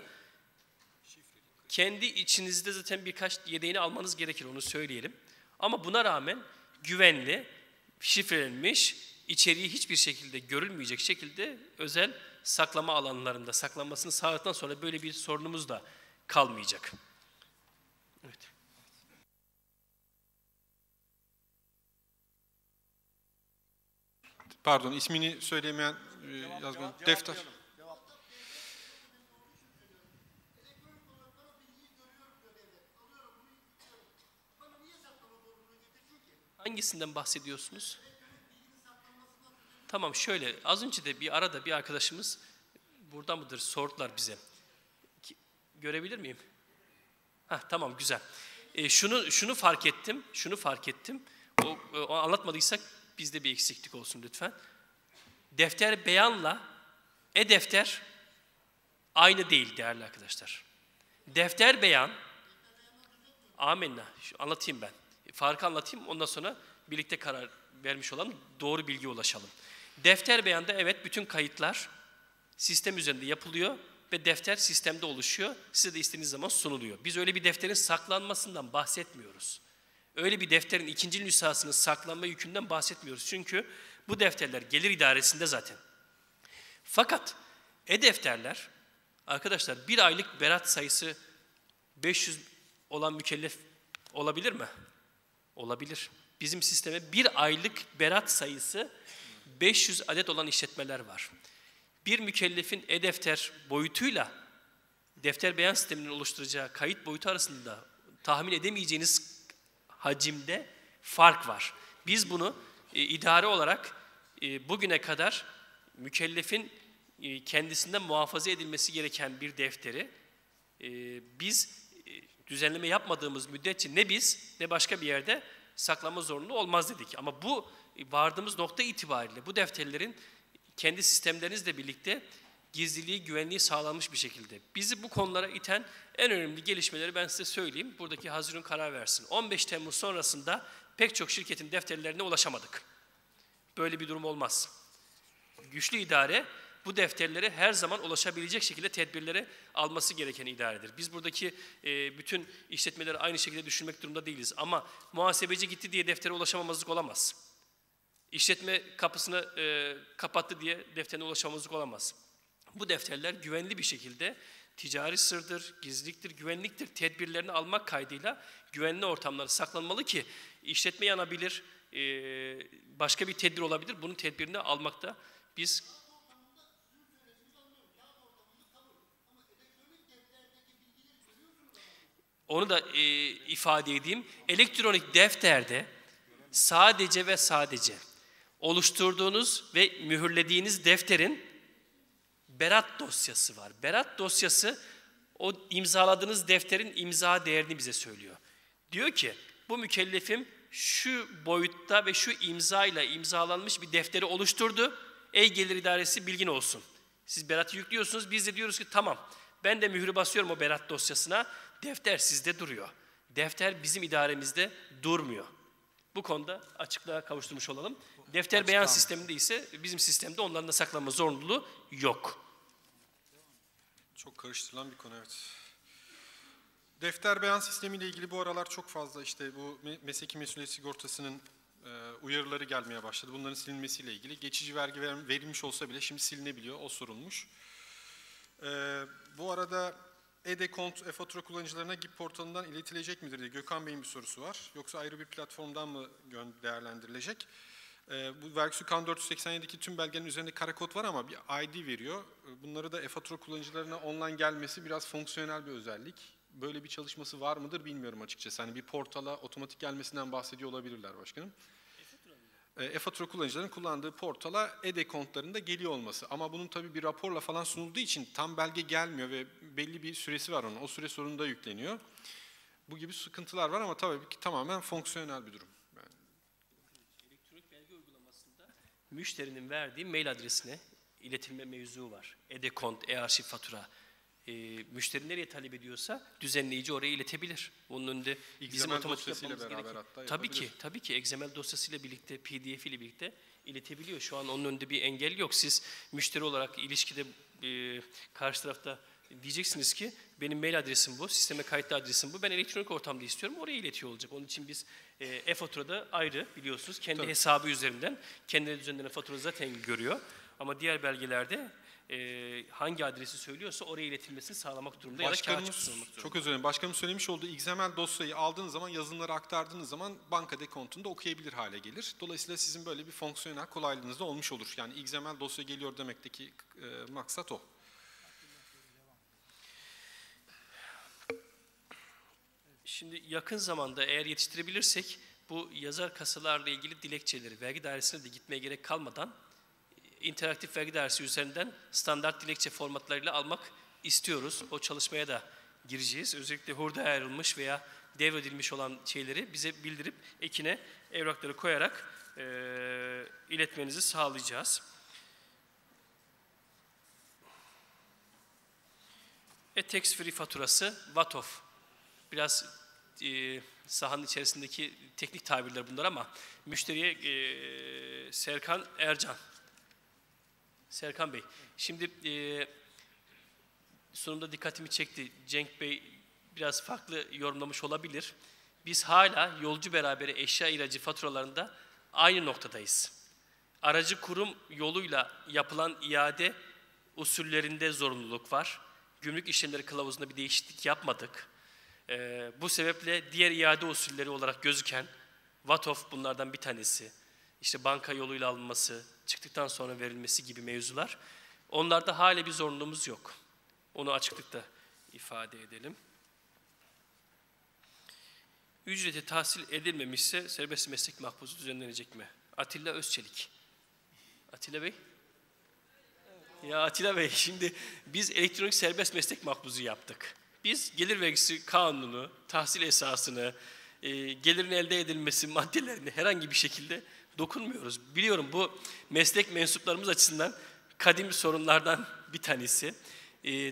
kendi içinizde zaten birkaç yedeğini almanız gerekir, onu söyleyelim. Ama buna rağmen güvenli, şifrelenmiş, içeriği hiçbir şekilde görülmeyecek şekilde özel saklama alanlarında saklanmasını sağladıktan sonra böyle bir sorunumuz da kalmayacak. Evet. Pardon, ismini söyleyemeyen e, yazmayın. Defter. Hangisinden bahsediyorsunuz? Tamam, şöyle az önce de bir arada bir arkadaşımız burada mıdır sordular bize. Ki, görebilir miyim? Heh, tamam, güzel. E, şunu şunu fark ettim, şunu fark ettim. O, o anlatmadıysak bizde bir eksiklik olsun lütfen. Defter beyanla e-defter aynı değil değerli arkadaşlar. Defter beyan, amenna, şu anlatayım ben. Farkı anlatayım, ondan sonra birlikte karar vermiş olalım, doğru bilgiye ulaşalım. Defter beyanda evet bütün kayıtlar sistem üzerinde yapılıyor ve defter sistemde oluşuyor. Size de istediğiniz zaman sunuluyor. Biz öyle bir defterin saklanmasından bahsetmiyoruz. Öyle bir defterin ikinci nüshasının saklanma yükünden bahsetmiyoruz. Çünkü bu defterler gelir idaresinde zaten. Fakat e-defterler, arkadaşlar bir aylık berat sayısı beş yüz olan mükellef olabilir mi? Olabilir. Bizim sisteme bir aylık berat sayısı beş yüz adet olan işletmeler var. Bir mükellefin e-defter boyutuyla defter beyan sisteminin oluşturacağı kayıt boyutu arasında tahmin edemeyeceğiniz hacimde fark var. Biz bunu e, idare olarak e, bugüne kadar mükellefin e, kendisinden muhafaza edilmesi gereken bir defteri e, biz e, düzenleme yapmadığımız müddetçe ne biz ne başka bir yerde saklama zorunlu olmaz dedik. Ama bu vardığımız nokta itibariyle bu defterlerin kendi sistemlerinizle birlikte gizliliği, güvenliği sağlanmış bir şekilde. Bizi bu konulara iten en önemli gelişmeleri ben size söyleyeyim. Buradaki Hazirun karar versin. on beş Temmuz sonrasında pek çok şirketin defterlerine ulaşamadık. Böyle bir durum olmaz. Güçlü idare bu defterlere her zaman ulaşabilecek şekilde tedbirleri alması gereken idaredir. Biz buradaki e, bütün işletmeleri aynı şekilde düşünmek durumunda değiliz. Ama muhasebeci gitti diye deftere ulaşamamazlık olamaz. İşletme kapısını e, kapattı diye defterine ulaşamamazlık olamaz. Bu defterler güvenli bir şekilde ticari sırdır, gizliliktir, güvenliktir. Tedbirlerini almak kaydıyla güvenli ortamlara saklanmalı ki işletme yanabilir, e, başka bir tedbir olabilir. Bunun tedbirini almakta biz... Onu da e, ifade edeyim. Elektronik defterde sadece ve sadece oluşturduğunuz ve mühürlediğiniz defterin berat dosyası var. Berat dosyası o imzaladığınız defterin imza değerini bize söylüyor. Diyor ki bu mükellefim şu boyutta ve şu imzayla imzalanmış bir defteri oluşturdu. Ey Gelir İdaresi bilgin olsun. Siz beratı yüklüyorsunuz. Biz de diyoruz ki tamam ben de mührü basıyorum o berat dosyasına. Defter sizde duruyor. Defter bizim idaremizde durmuyor. Bu konuda açıklığa kavuşturmuş olalım. Defter beyan sisteminde ise bizim sistemde onların da saklanma zorunluluğu yok. Çok karıştırılan bir konu, evet. Defter beyan sistemiyle ilgili bu aralar çok fazla işte bu mesleki mesuliyet sigortasının e, uyarıları gelmeye başladı. Bunların silinmesiyle ilgili. Geçici vergi ver, verilmiş olsa bile şimdi silinebiliyor. O sorulmuş. E, bu arada e-dekont, e-fatura kullanıcılarına G İ P portalından iletilecek midir diye Gökhan Bey'in bir sorusu var. Yoksa ayrı bir platformdan mı değerlendirilecek? E, bu vergisi kanun dört yüz seksen yedi'deki tüm belgenin üzerinde kare kod var ama bir I D veriyor. Bunları da e-fatura kullanıcılarına online gelmesi biraz fonksiyonel bir özellik. Böyle bir çalışması var mıdır bilmiyorum açıkçası. Hani bir portala otomatik gelmesinden bahsediyor olabilirler başkanım. E-fatura kullanıcıların kullandığı portala e-dekontlarında geliyor olması. Ama bunun tabii bir raporla falan sunulduğu için tam belge gelmiyor ve belli bir süresi var onun. O süre sonunda yükleniyor. Bu gibi sıkıntılar var ama tabii ki tamamen fonksiyonel bir durum. Yani... Elektronik belge uygulamasında müşterinin verdiği mail adresine iletilme mevzu var. E-dekont, e-arşiv fatura. E, müşteri nereye talep ediyorsa düzenleyici oraya iletebilir. Onun önünde bizim otomatik yapmamız gerekiyor. Tabii ki, tabii ki X M L dosyasıyla birlikte, P D F ile birlikte iletebiliyor. Şu an onun önünde bir engel yok. Siz müşteri olarak ilişkide e, karşı tarafta diyeceksiniz ki benim mail adresim bu, sisteme kayıtlı adresim bu. Ben elektronik ortamda istiyorum, oraya iletiyor olacak. Onun için biz e, e-faturada ayrı biliyorsunuz. Kendi tabii. hesabı üzerinden kendine düzenlenen fatura zaten görüyor. Ama diğer belgelerde e, hangi adresi söylüyorsa oraya iletilmesini sağlamak durumunda ya da kağıt çıkmış olmak durumunda. Çok özür dilerim. Başkanım söylemiş olduğu X M L dosyayı aldığınız zaman, yazılımları aktardığınız zaman banka dekontunu da okuyabilir hale gelir. Dolayısıyla sizin böyle bir fonksiyonel kolaylığınız da olmuş olur. Yani X M L dosya geliyor demekteki e, maksat o. Şimdi yakın zamanda eğer yetiştirebilirsek bu yazar kasalarla ilgili dilekçeleri vergi dairesine de gitmeye gerek kalmadan interaktif vergi dairesi üzerinden standart dilekçe formatlarıyla almak istiyoruz. O çalışmaya da gireceğiz. Özellikle hurda ayrılmış veya devredilmiş olan şeyleri bize bildirip ekine evrakları koyarak e, iletmenizi sağlayacağız. E-tax free faturası V A T O F. Biraz e, sahanın içerisindeki teknik tabirler bunlar ama müşteriye e, Serkan Ercan. Serkan Bey, şimdi e, sonunda dikkatimi çekti. Cenk Bey biraz farklı yorumlamış olabilir. Biz hala yolcu beraberi eşya ilacı faturalarında aynı noktadayız. Aracı kurum yoluyla yapılan iade usullerinde zorunluluk var. Gümrük işlemleri kılavuzunda bir değişiklik yapmadık. E, bu sebeple diğer iade usulleri olarak gözüken V A T O F bunlardan bir tanesi. İşte banka yoluyla alınması, çıktıktan sonra verilmesi gibi mevzular. Onlarda hala bir zorunluluğumuz yok. Onu açıklıkta ifade edelim. Ücreti tahsil edilmemişse serbest meslek mahpusu düzenlenecek mi? Atilla Özçelik. Atilla Bey? Ya Atilla Bey, şimdi biz elektronik serbest meslek mahpusu yaptık. Biz gelir vergisi kanunu, tahsil esasını, e, gelirin elde edilmesi maddelerini herhangi bir şekilde dokunmuyoruz. Biliyorum bu meslek mensuplarımız açısından kadim sorunlardan bir tanesi. Ee,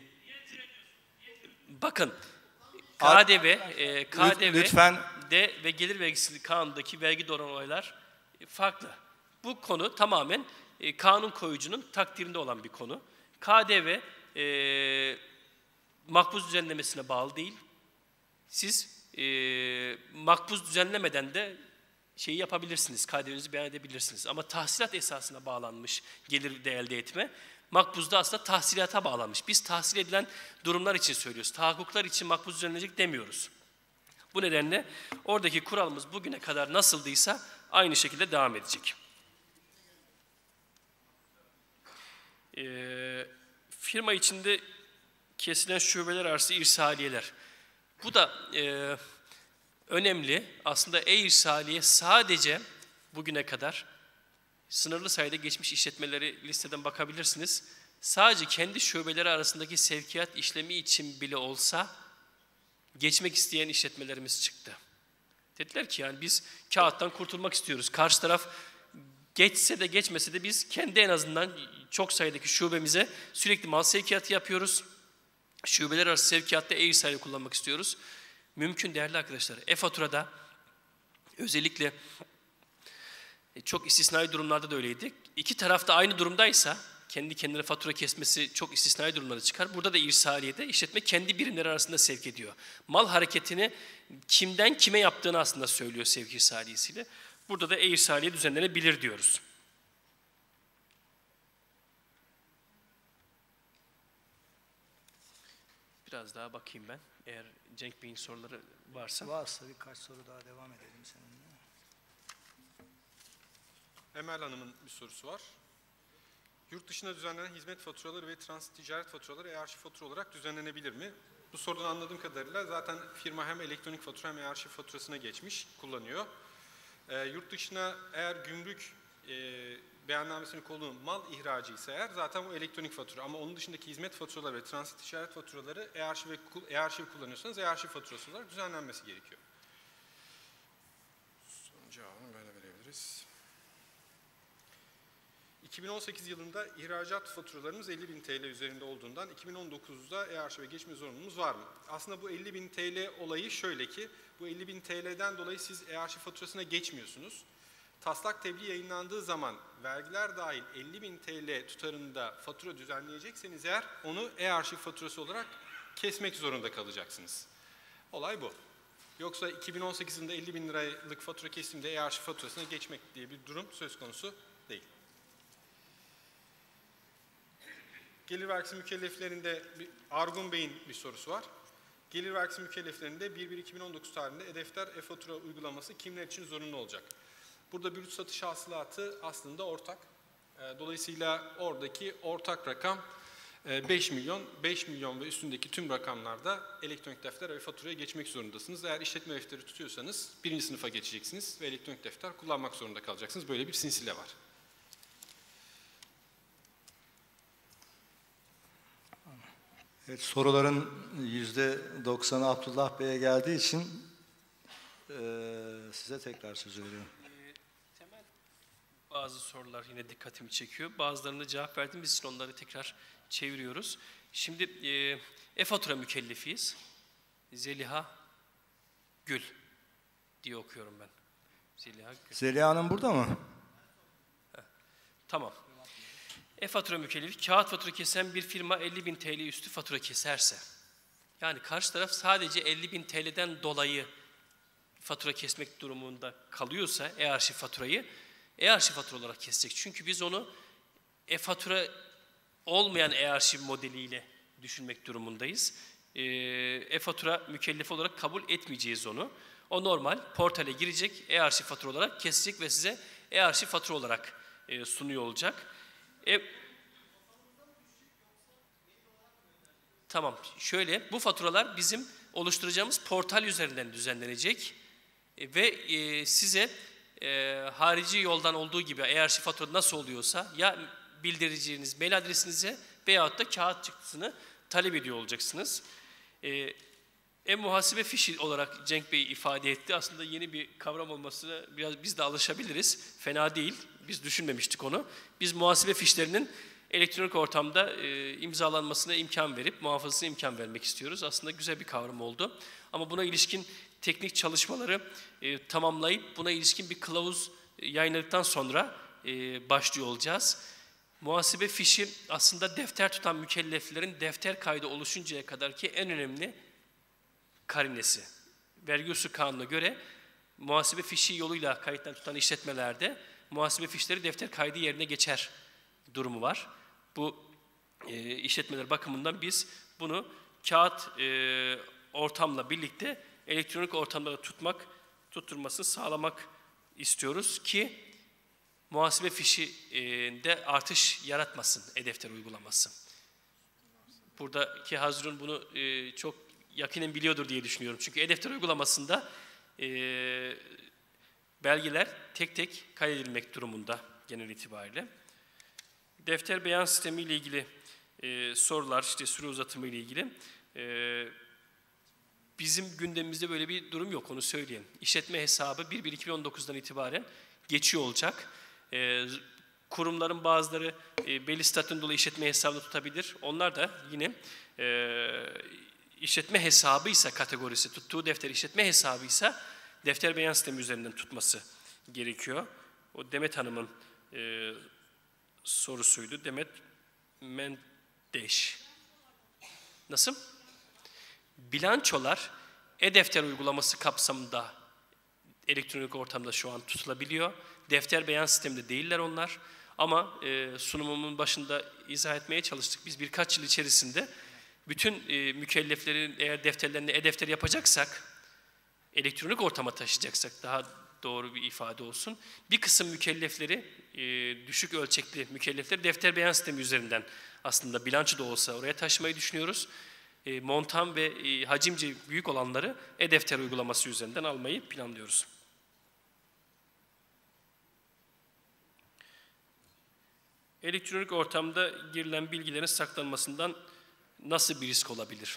bakın K D V, e, K D V lütfen de ve gelir vergisi kanundaki vergi doğuran olaylar farklı. Bu konu tamamen e, kanun koyucunun takdirinde olan bir konu. K D V e, makbuz düzenlemesine bağlı değil. Siz e, makbuz düzenlemeden de şeyi yapabilirsiniz, K D V'nizi beyan edebilirsiniz. Ama tahsilat esasına bağlanmış gelir de elde etme, makbuzda aslında tahsilata bağlanmış. Biz tahsil edilen durumlar için söylüyoruz. Tahakkuklar için makbuz düzenlenecek demiyoruz. Bu nedenle oradaki kuralımız bugüne kadar nasıldıysa aynı şekilde devam edecek. Ee, firma içinde kesilen şubeler arası irsaliyeler. Bu da e, önemli. Aslında e-irsaliye sadece bugüne kadar Sınırlı sayıda geçmiş işletmeleri listeden bakabilirsiniz. Sadece kendi şubeleri arasındaki sevkiyat işlemi için bile olsa geçmek isteyen işletmelerimiz çıktı. Dediler ki yani biz kağıttan kurtulmak istiyoruz. Karşı taraf geçse de geçmese de biz kendi en azından çok sayıdaki şubemize sürekli mal sevkiyatı yapıyoruz. Şubeler arası sevkiyatta e-İsa'yı kullanmak istiyoruz. Mümkün değerli arkadaşlar. E-faturada özellikle çok istisnai durumlarda da öyleydi. İki taraf da aynı durumdaysa kendi kendine fatura kesmesi çok istisnai durumları çıkar. Burada da irsaliyede işletme kendi birimleri arasında sevk ediyor. Mal hareketini kimden kime yaptığını aslında söylüyor sevk irsaliyesiyle. Burada da e-irsaliye düzenlenebilir diyoruz. Biraz daha bakayım ben. Eğer Cenk Bey'in soruları varsa. Varsa birkaç soru daha devam edelim seninle. Emel Hanım'ın bir sorusu var. Yurt dışına düzenlenen hizmet faturaları ve transit ticaret faturaları e-arşiv fatura olarak düzenlenebilir mi? Bu sorudan anladığım kadarıyla zaten firma hem elektronik fatura hem e-arşiv faturasına geçmiş, kullanıyor. E, yurt dışına eğer gümrük e, beyannamesini konu mal ihracı ise eğer zaten bu elektronik fatura. Ama onun dışındaki hizmet faturaları ve transit ticaret faturaları e-arşiv, e-arşiv kullanıyorsanız e-arşiv faturası olarak düzenlenmesi gerekiyor. Son cevabını böyle verebiliriz. iki bin on sekiz yılında ihracat faturalarımız elli bin T L üzerinde olduğundan iki bin on dokuzda e-arşive geçme zorunluluğumuz var mı? Aslında bu elli bin T L olayı şöyle ki, bu elli bin T L'den dolayı siz e-arşiv faturasına geçmiyorsunuz. Taslak tebliğ yayınlandığı zaman vergiler dahil elli bin T L tutarında fatura düzenleyecekseniz eğer onu e-arşiv faturası olarak kesmek zorunda kalacaksınız. Olay bu. Yoksa iki bin on sekiz yılında elli bin liralık fatura kesimde e-arşiv faturasına geçmek diye bir durum söz konusu değil. Gelir vergisi mükelleflerinde Argun Bey'in bir sorusu var. Gelir vergisi mükelleflerinde bir bir iki bin on dokuz tarihinde e-defter, e-fatura uygulaması kimler için zorunlu olacak? Burada brüt satış hasılatı aslında ortak. Dolayısıyla oradaki ortak rakam beş milyon, beş milyon ve üstündeki tüm rakamlarda elektronik defter ve faturaya geçmek zorundasınız. Eğer işletme defteri tutuyorsanız birinci sınıfa geçeceksiniz ve elektronik defter kullanmak zorunda kalacaksınız. Böyle bir sinsile var. Evet, soruların yüzde doksanı Abdullah Bey'e geldiği için e, size tekrar söz veriyorum. E, temel bazı sorular yine dikkatimi çekiyor. Bazılarına cevap verdiğimiz için onları tekrar çeviriyoruz. Şimdi e, e-fatura mükellefiyiz. Zeliha Gül diye okuyorum ben. Zeliha Gül. Zeliha Hanım burada mı? Heh, tamam. E-fatura mükellefi, kağıt fatura kesen bir firma elli bin T L üstü fatura keserse, yani karşı taraf sadece elli bin T L'den dolayı fatura kesmek durumunda kalıyorsa e-arşiv faturayı, e-arşiv fatura olarak kesecek. Çünkü biz onu e-fatura olmayan e-arşiv modeliyle düşünmek durumundayız. E-fatura mükellefi olarak kabul etmeyeceğiz onu. O normal portale girecek, e-arşiv fatura olarak kesecek ve size e-arşiv fatura olarak sunuyor olacak. E, tamam, şöyle, bu faturalar bizim oluşturacağımız portal üzerinden düzenlenecek e, ve e, size e, harici yoldan olduğu gibi e-arşiv fatura nasıl oluyorsa ya bildireceğiniz mail adresinize veyahut da kağıt çıktısını talep ediyor olacaksınız. E, E-muhasebe fişi olarak Cenk Bey ifade etti. Aslında yeni bir kavram olmasına biraz biz de alışabiliriz. Fena değil. Biz düşünmemiştik onu. Biz muhasebe fişlerinin elektronik ortamda e, imzalanmasına imkan verip muhafazasına imkan vermek istiyoruz. Aslında güzel bir kavram oldu. Ama buna ilişkin teknik çalışmaları e, tamamlayıp buna ilişkin bir kılavuz e, yayınladıktan sonra e, başlıyor olacağız. Muhasebe fişi aslında defter tutan mükelleflerin defter kaydı oluşuncaya kadar ki en önemli karinesi. Vergi usulü kanununa göre muhasebe fişi yoluyla kayıttan tutan işletmelerde muhasebe fişleri defter kaydı yerine geçer durumu var. Bu e, işletmeler bakımından biz bunu kağıt e, ortamla birlikte elektronik ortamda da tutmak, tutturmasını sağlamak istiyoruz ki muhasebe fişi e, de artış yaratmasın e-defter uygulaması. Buradaki Hazirun bunu e, çok yakinen biliyordur diye düşünüyorum. Çünkü e-defter uygulamasında e, belgeler tek tek kaydedilmek durumunda genel itibariyle. Defter beyan sistemi ile ilgili e, sorular, işte süre uzatımı ile ilgili. E, bizim gündemimizde böyle bir durum yok, onu söyleyeyim. İşletme hesabı bir bir iki bin on dokuzdan itibaren geçiyor olacak. E, kurumların bazıları e, belli statün dolayı işletme hesabını tutabilir. Onlar da yine e, işletme hesabıysa kategorisi, tuttuğu defter işletme hesabıysa defter beyan sistemi üzerinden tutması gerekiyor. O Demet Hanım'ın e, sorusuydu. Demet Mendeş. Nasıl? Bilançolar e-defter uygulaması kapsamında elektronik ortamda şu an tutulabiliyor. Defter beyan sisteminde değiller onlar. Ama e, sunumumun başında izah etmeye çalıştık. Biz birkaç yıl içerisinde bütün e, mükelleflerin eğer defterlerini e-defter yapacaksak, elektronik ortama taşıyacaksak daha doğru bir ifade olsun. Bir kısım mükellefleri, e, düşük ölçekli mükellefleri defter beyan sistemi üzerinden aslında bilanço da olsa oraya taşımayı düşünüyoruz. E, montan ve e, hacimce büyük olanları e-defter uygulaması üzerinden almayı planlıyoruz. Elektronik ortamda girilen bilgilerin saklanmasından nasıl bir risk olabilir?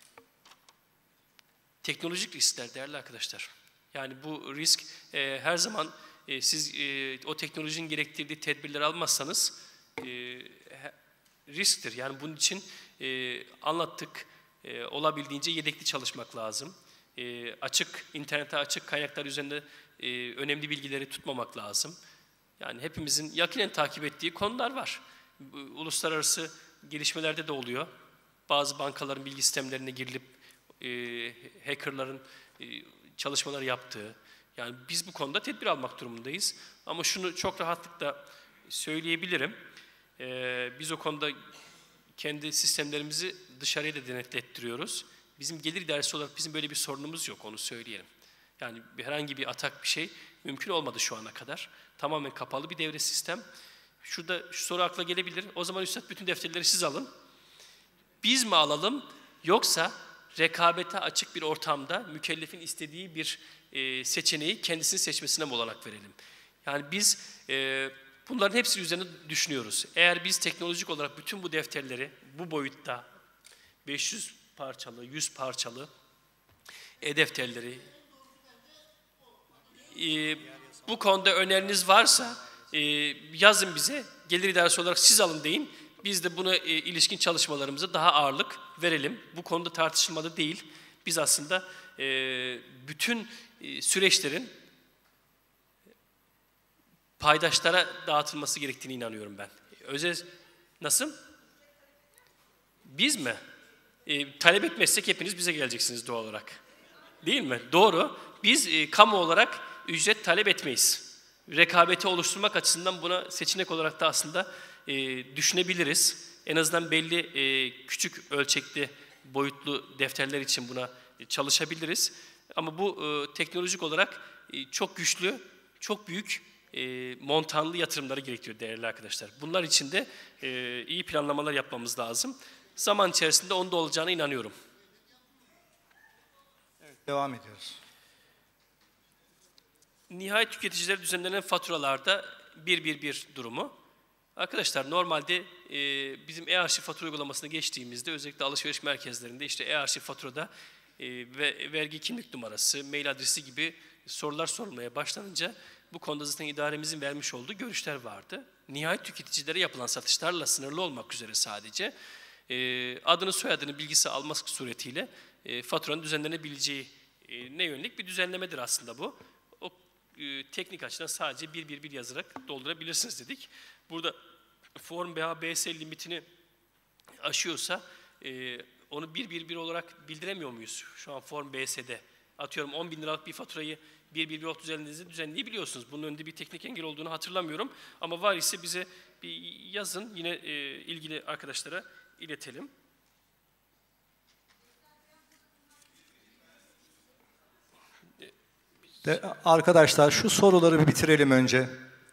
Teknolojik riskler değerli arkadaşlar. Yani bu risk e, her zaman e, siz e, o teknolojinin gerektirdiği tedbirleri almazsanız e, risktir. Yani bunun için e, anlattık, e, olabildiğince yedekli çalışmak lazım. E, açık, internete açık kaynaklar üzerinde e, önemli bilgileri tutmamak lazım. Yani hepimizin yakinen takip ettiği konular var. Uluslararası gelişmelerde de oluyor. Bazı bankaların bilgi sistemlerine girilip e, hackerların e, çalışmalar yaptığı. Yani biz bu konuda tedbir almak durumundayız. Ama şunu çok rahatlıkla söyleyebilirim. E, biz o konuda kendi sistemlerimizi dışarıya da denetlettiriyoruz. Bizim gelir idaresi olarak bizim böyle bir sorunumuz yok, onu söyleyelim. Yani herhangi bir atak bir şey mümkün olmadı şu ana kadar. Tamamen kapalı bir devre sistem. Şurada şu soru akla gelebilir. O zaman üstad bütün defterleri siz alın. Biz mi alalım yoksa rekabete açık bir ortamda mükellefin istediği bir e, seçeneği kendisinin seçmesine mi olanak verelim? Yani biz e, bunların hepsi üzerine düşünüyoruz. Eğer biz teknolojik olarak bütün bu defterleri bu boyutta beş yüz parçalı, yüz parçalı e-defterleri e, bu konuda öneriniz varsa e, yazın bize, gelir idaresi olarak siz alın deyin. Biz de buna e, ilişkin çalışmalarımıza daha ağırlık verelim. Bu konuda tartışılmalı değil. Biz aslında e, bütün e, süreçlerin paydaşlara dağıtılması gerektiğine inanıyorum ben. Özel, nasıl? Biz mi? E, talep etmezsek hepiniz bize geleceksiniz doğal olarak. Değil mi? Doğru. Biz e, kamu olarak ücret talep etmeyiz. Rekabeti oluşturmak açısından buna seçenek olarak da aslında e, düşünebiliriz. En azından belli e, küçük ölçekli boyutlu defterler için buna e, çalışabiliriz. Ama bu e, teknolojik olarak e, çok güçlü, çok büyük e, montanlı yatırımları gerektiriyor değerli arkadaşlar. Bunlar için de e, iyi planlamalar yapmamız lazım. Zaman içerisinde onda olacağına inanıyorum. Evet, devam ediyoruz. Nihai tüketicilere düzenlenen faturalarda bir bir bir durumu. Arkadaşlar normalde e, bizim e-arşiv fatura uygulamasına geçtiğimizde özellikle alışveriş merkezlerinde işte e-arşiv faturada e, ve vergi kimlik numarası, mail adresi gibi sorular sorulmaya başlanınca bu konuda zaten idaremizin vermiş olduğu görüşler vardı. Nihai tüketicilere yapılan satışlarla sınırlı olmak üzere sadece e, adını soyadını bilgisi almak suretiyle e, faturanın düzenlenebileceği e, ne yönelik bir düzenlemedir aslında bu. O e, teknik açıdan sadece bir bir bir yazarak doldurabilirsiniz dedik. Burada Form B A B S limitini aşıyorsa e, onu bir bir bir olarak bildiremiyor muyuz şu an Form B S'de? Atıyorum on bin liralık bir faturayı bir bir bir olarak düzenlediğinizde düzenleyebiliyorsunuz. Bunun önünde bir teknik engel olduğunu hatırlamıyorum. Ama var ise bize bir yazın, yine e, ilgili arkadaşlara iletelim. De, arkadaşlar şu soruları bir bitirelim önce.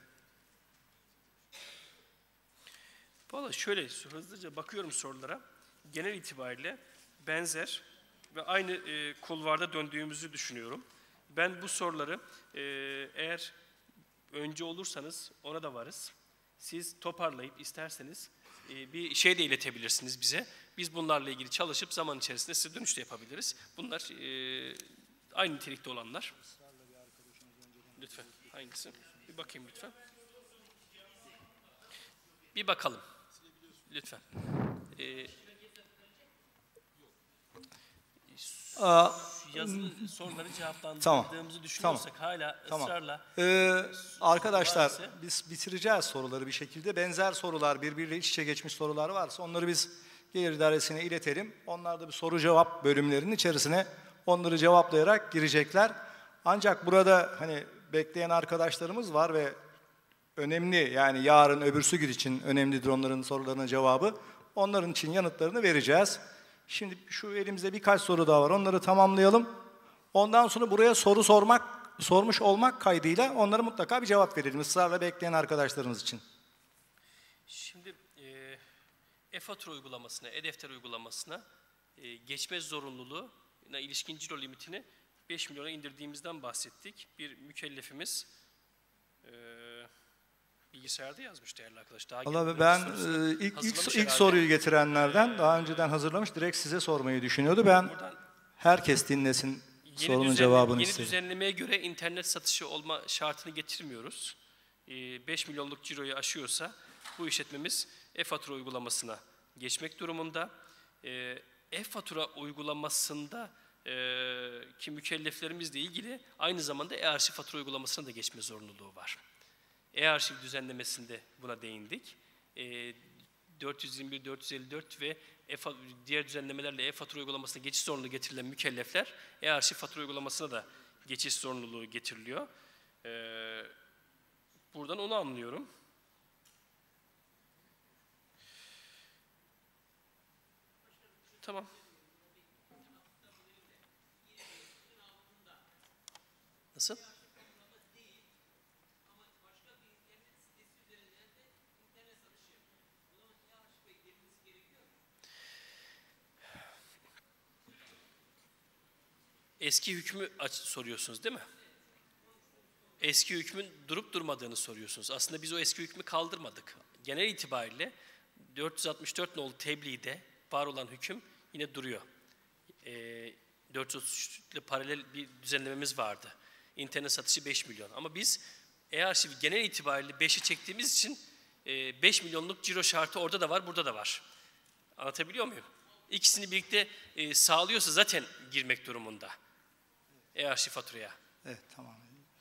Vallahi şöyle hızlıca bakıyorum sorulara. Genel itibariyle benzer ve aynı e, kulvarda döndüğümüzü düşünüyorum. Ben bu soruları e, eğer önce olursanız ona da varız. Siz toparlayıp isterseniz e, bir şey de iletebilirsiniz bize. Biz bunlarla ilgili çalışıp zaman içerisinde size dönüş de yapabiliriz. Bunlar e, aynı nitelikte olanlar. Lütfen. Hangisi? Bir bakayım lütfen. Bir bakalım. Lütfen. Ee, Aa, yazılı soruları cevaplandırdığımızı Tamam, düşünüyorsak hala tamam. ısrarla Ee, arkadaşlar varsa- biz bitireceğiz soruları bir şekilde. Benzer sorular, birbiriyle iç içe geçmiş sorular varsa onları biz gelir idaresine iletelim. Onlar da bir soru cevap bölümlerinin içerisine onları cevaplayarak girecekler. Ancak burada hani bekleyen arkadaşlarımız var ve önemli, yani yarın öbürsü gün için önemlidir onların sorularının cevabı. Onların için yanıtlarını vereceğiz. Şimdi şu elimizde birkaç soru daha var. Onları tamamlayalım. Ondan sonra buraya soru sormak, sormuş olmak kaydıyla onlara mutlaka bir cevap verelim. Israrla bekleyen arkadaşlarımız için. Şimdi e, e-fatura uygulamasına, e-defter uygulamasına e, geçme zorunluluğuna ilişkin ciro limitini beş milyona indirdiğimizden bahsettik. Bir mükellefimiz e, bilgisayarda yazmış değerli arkadaş. Daha Vallahi gelmeden ben sorusunu e, ilk, ilk, hazırlamış ilk herhalde. soruyu getirenlerden daha önceden hazırlamış, direkt size sormayı düşünüyordu. Ben Buradan herkes dinlesin Yeni sorunun düzenle- cevabını Yeni istedim. düzenlemeye göre internet satışı olma şartını getirmiyoruz. Ee, beş milyonluk ciroyu aşıyorsa bu işletmemiz e-fatura uygulamasına geçmek durumunda. Ee, E-fatura uygulamasında e, ki mükelleflerimizle ilgili aynı zamanda e-arşiv fatura uygulamasına da geçme zorunluluğu var. E-arşiv düzenlemesinde buna değindik. Ee, dört yüz yirmi bir, dört yüz elli dört ve e diğer düzenlemelerle e-fatura uygulamasına geçiş zorunluluğu getirilen mükellefler e-arşiv fatura uygulamasına da geçiş zorunluluğu getiriliyor. Ee, buradan onu anlıyorum. Tamam. Nasıl? Eski hükmü aç soruyorsunuz değil mi? Eski hükmün durup durmadığını soruyorsunuz. Aslında biz o eski hükmü kaldırmadık. Genel itibariyle dört yüz altmış dört nolu tebliğde var olan hüküm yine duruyor. Ee, dört yüz otuz üç ile paralel bir düzenlememiz vardı. İnternet satışı beş milyon. Ama biz e-arşivi genel itibariyle beşi çektiğimiz için e, beş milyonluk ciro şartı orada da var, burada da var. Anlatabiliyor muyum? İkisini birlikte e, sağlıyorsa zaten girmek durumunda. E-arşiv faturaya. Evet, tamam.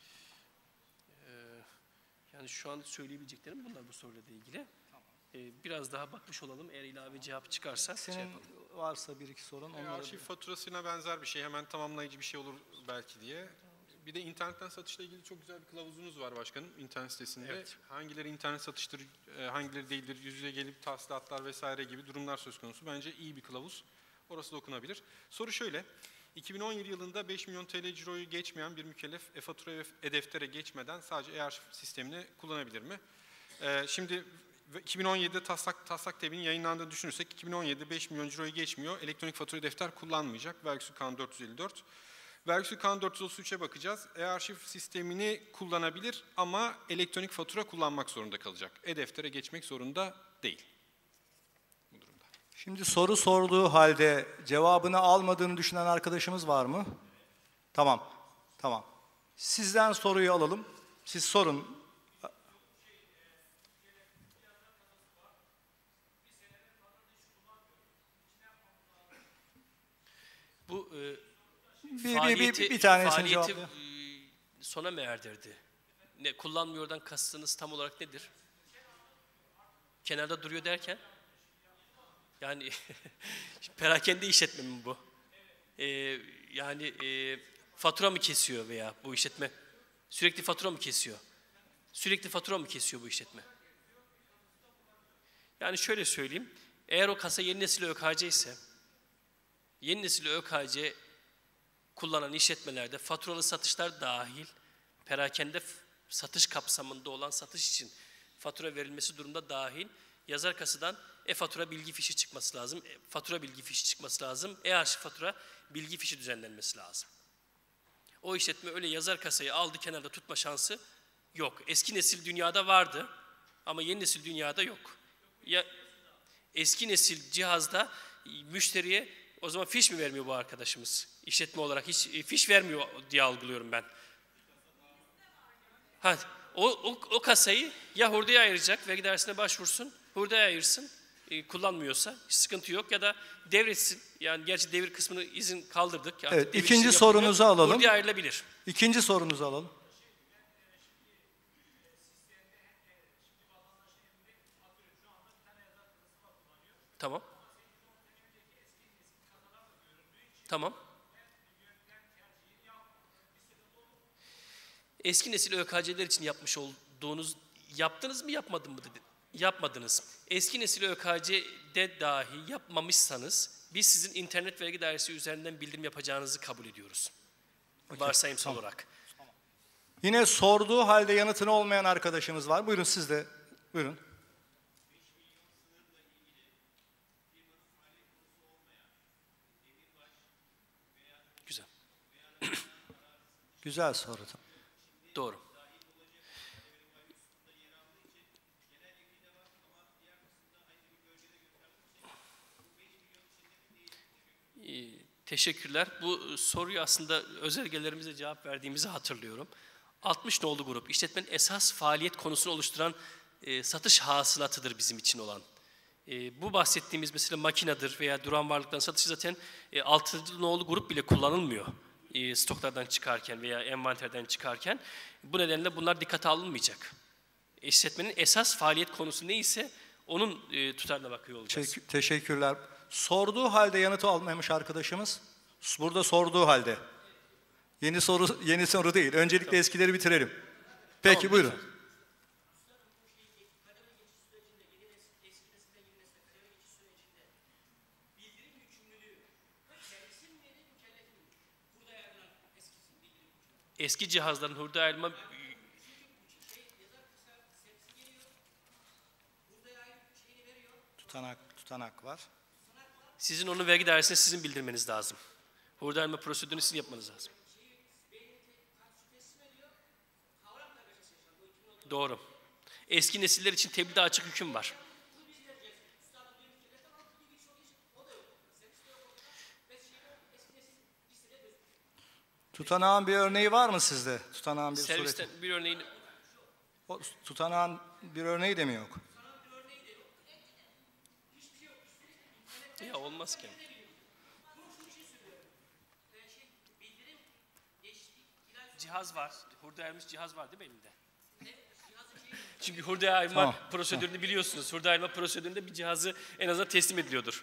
Yani şu an söyleyebileceklerim bunlar bu soruyla da ilgili. Ee, biraz daha bakmış olalım. Eğer ilave cevap çıkarsa şey Senin yapalım. varsa bir iki sorun onları... Arşiv faturasına benzer bir şey, hemen tamamlayıcı bir şey olur belki diye. Bir de internetten satışla ilgili çok güzel bir kılavuzunuz var başkanım internet sitesinde. Evet. Hangileri internet satıştır, e, hangileri değildir, yüz yüze gelip tahsilatlar vesaire gibi durumlar söz konusu. Bence iyi bir kılavuz. Orası da okunabilir. Soru şöyle. iki bin on yedi yılında beş milyon T L ciroyu geçmeyen bir mükellef e-fatura ve e-deftere geçmeden sadece e-arşiv sistemini kullanabilir mi? Ee, şimdi iki bin on yedide taslak, taslak tebliğinin yayınlandığını düşünürsek iki bin on yedide beş milyon ciroyu geçmiyor. Elektronik fatura defter kullanmayacak. Vergi usulü kanun dört yüz elli dört. Vergi usulü kanun dört yüz otuz üçe bakacağız. E-arşiv sistemini kullanabilir ama elektronik fatura kullanmak zorunda kalacak. E-deftere geçmek zorunda değil. Bu durumda. Şimdi soru sorduğu halde cevabını almadığını düşünen arkadaşımız var mı? Tamam, tamam. Sizden soruyu alalım. Siz sorun. Bu e, Bir, bir, bir, faaliyeti, bir tanesini faaliyeti cevaplayın. e, sona mı erdirdi? Ne, kullanmıyordan kastınız tam olarak nedir? Kenarda duruyor derken? Yani perakende işletme mi bu? Ee, yani e, fatura mı kesiyor veya bu işletme? Sürekli fatura mı kesiyor? Sürekli fatura mı kesiyor bu işletme? Yani şöyle söyleyeyim. Eğer o kasa yeni nesil ÖKC ise, yeni nesil ÖKC kullanan işletmelerde faturalı satışlar dahil, perakende satış kapsamında olan satış için fatura verilmesi durumda dahil, yazar kasadan e-fatura bilgi fişi çıkması lazım, e fatura bilgi fişi çıkması lazım, e-arşiv fatura bilgi fişi düzenlenmesi lazım. O işletme öyle yazar kasayı aldı kenarda tutma şansı Yok. Eski nesil dünyada vardı ama yeni nesil dünyada yok. Ya eski nesil cihazda müşteriye o zaman fiş mi vermiyor bu arkadaşımız? İşletme olarak hiç fiş vermiyor diye algılıyorum ben. Ha, o, o, o kasayı ya hurdaya ayıracak, vergi dairesine başvursun, hurdaya ayırsın, e, kullanmıyorsa hiç sıkıntı yok ya da devretsin. Yani gerçi devir kısmını izin kaldırdık. Artık Evet, devir ikinci işi sorunuzu yapılıyor, alalım. Hurdaya ayrılabilir. İkinci sorunuzu alalım. Tamam. Tamam. Eski nesil Ö K C'ler için yapmış olduğunuz, yaptınız mı yapmadın mı dedi. Yapmadınız. Eski nesil Ö K C'de dahi yapmamışsanız biz sizin internet vergi dairesi üzerinden bildirim yapacağınızı kabul ediyoruz. Okay, Varsayımsal tamam. olarak. Yine sorduğu halde yanıtını olmayan arkadaşımız var. Buyurun siz de. Buyurun. Güzel. Güzel soru. Doğru. Ee, Teşekkürler. Bu soruyu aslında özelgelerimize cevap verdiğimizi hatırlıyorum. altmış nolu grup, işletmenin esas faaliyet konusunu oluşturan e, satış hasılatıdır bizim için olan. E, bu bahsettiğimiz mesela makinedir veya duran varlıkların satışı zaten e, altı nolu grup bile kullanılmıyor. E, stoklardan çıkarken veya envanterden çıkarken. Bu nedenle bunlar dikkate alınmayacak. İşletmenin esas faaliyet konusu neyse onun e, tutarına bakıyor olacağız. Teşekkür- Teşekkürler. Sorduğu halde yanıtı almamış arkadaşımız. Burada sorduğu halde. Yeni soru yeni soru değil. Öncelikle tamam. Eskileri bitirelim. Peki Tamam, buyurun. lütfen. Eski cihazların hurda ayrılma Tutanak, tutanak var. sizin onun vergi dairesine sizin bildirmeniz lazım. Hurda ayrılma prosedürünü sizin yapmanız lazım. Doğru. Eski nesiller için tebliğde açık hüküm var. Tutanağın bir örneği var mı sizde? Tutanağın bir Servisten sureti. bir örneğini... O tutanağın bir örneği de mi yok? Ya olmaz ki. Cihaz var. Hurda ayrılmış cihaz var değil mi elinde? Çünkü hurda ayrılma Tamam, prosedürünü tamam. biliyorsunuz. Hurda ayrılma prosedüründe bir cihazı en azından teslim ediliyordur.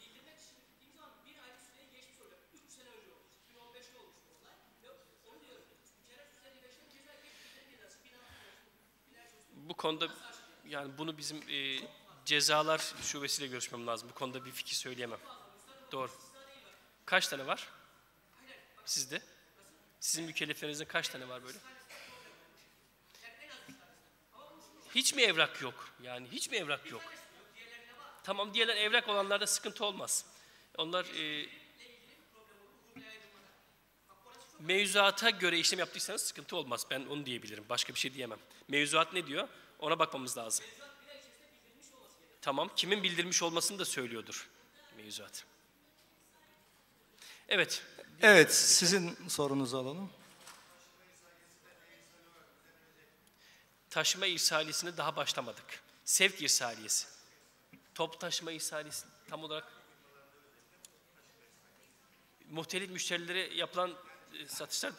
Bu konuda yani bunu bizim e, cezalar şubesiyle görüşmem lazım. Bu konuda bir fikir söyleyemem. Doğru. Kaç tane var? Sizde? Sizin mükelleflerinizde kaç tane var böyle? Hiç mi evrak yok? Yani hiç mi evrak yok? Tamam, diğerler evrak olanlarda sıkıntı olmaz. Onlar e, mevzuata göre işlem yaptıysanız sıkıntı olmaz. Ben onu diyebilirim. Başka bir şey diyemem. Mevzuat ne diyor? Ona bakmamız lazım. Tamam, kimin bildirmiş olmasını da söylüyordur mevzuat. Evet. Evet, sizin sorunuzu alalım. Taşıma irsaliyesine daha başlamadık. Sevk irsaliyesi. Toplu taşıma irsaliyesi tam olarak muhtelif müşterilere yapılan e, satışlar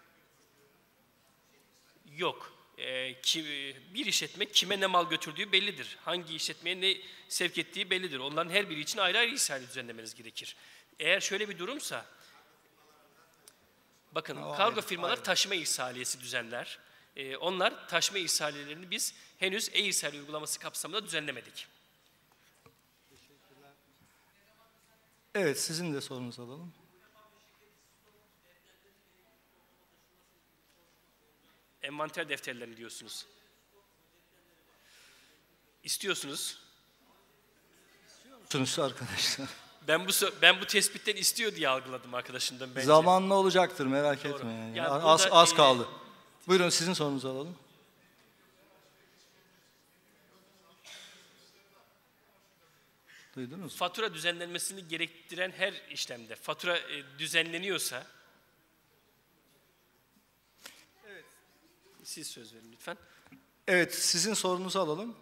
yok. E, ki, bir işletme kime ne mal götürdüğü bellidir. Hangi işletmeye ne sevk ettiği bellidir. Onların her biri için ayrı ayrı irsaliye düzenlemeniz gerekir. Eğer şöyle bir durumsa, bakın O kargo ayrı, firmalar ayrı. taşıma irsaliyesi düzenler. Ee, onlar taşıma irsaliyelerini biz henüz e-irsaliye uygulaması kapsamında düzenlemedik. Evet, sizin de sorunuzu alalım. Envanter defterlerini diyorsunuz. İstiyorsunuz. Sonuçta arkadaşlar. Ben bu sö- ben bu tespitten istiyor diye algıladım arkadaşından bence. Zamanla olacaktır, merak Doğru. etmeyin. Yani. Yani az burada, az e, kaldı. Buyurun sizin sorunuzu alalım. Duydunuz mu? Fatura düzenlenmesini gerektiren her işlemde fatura e, düzenleniyorsa, evet, siz söz verin lütfen. Evet, sizin sorunuzu alalım.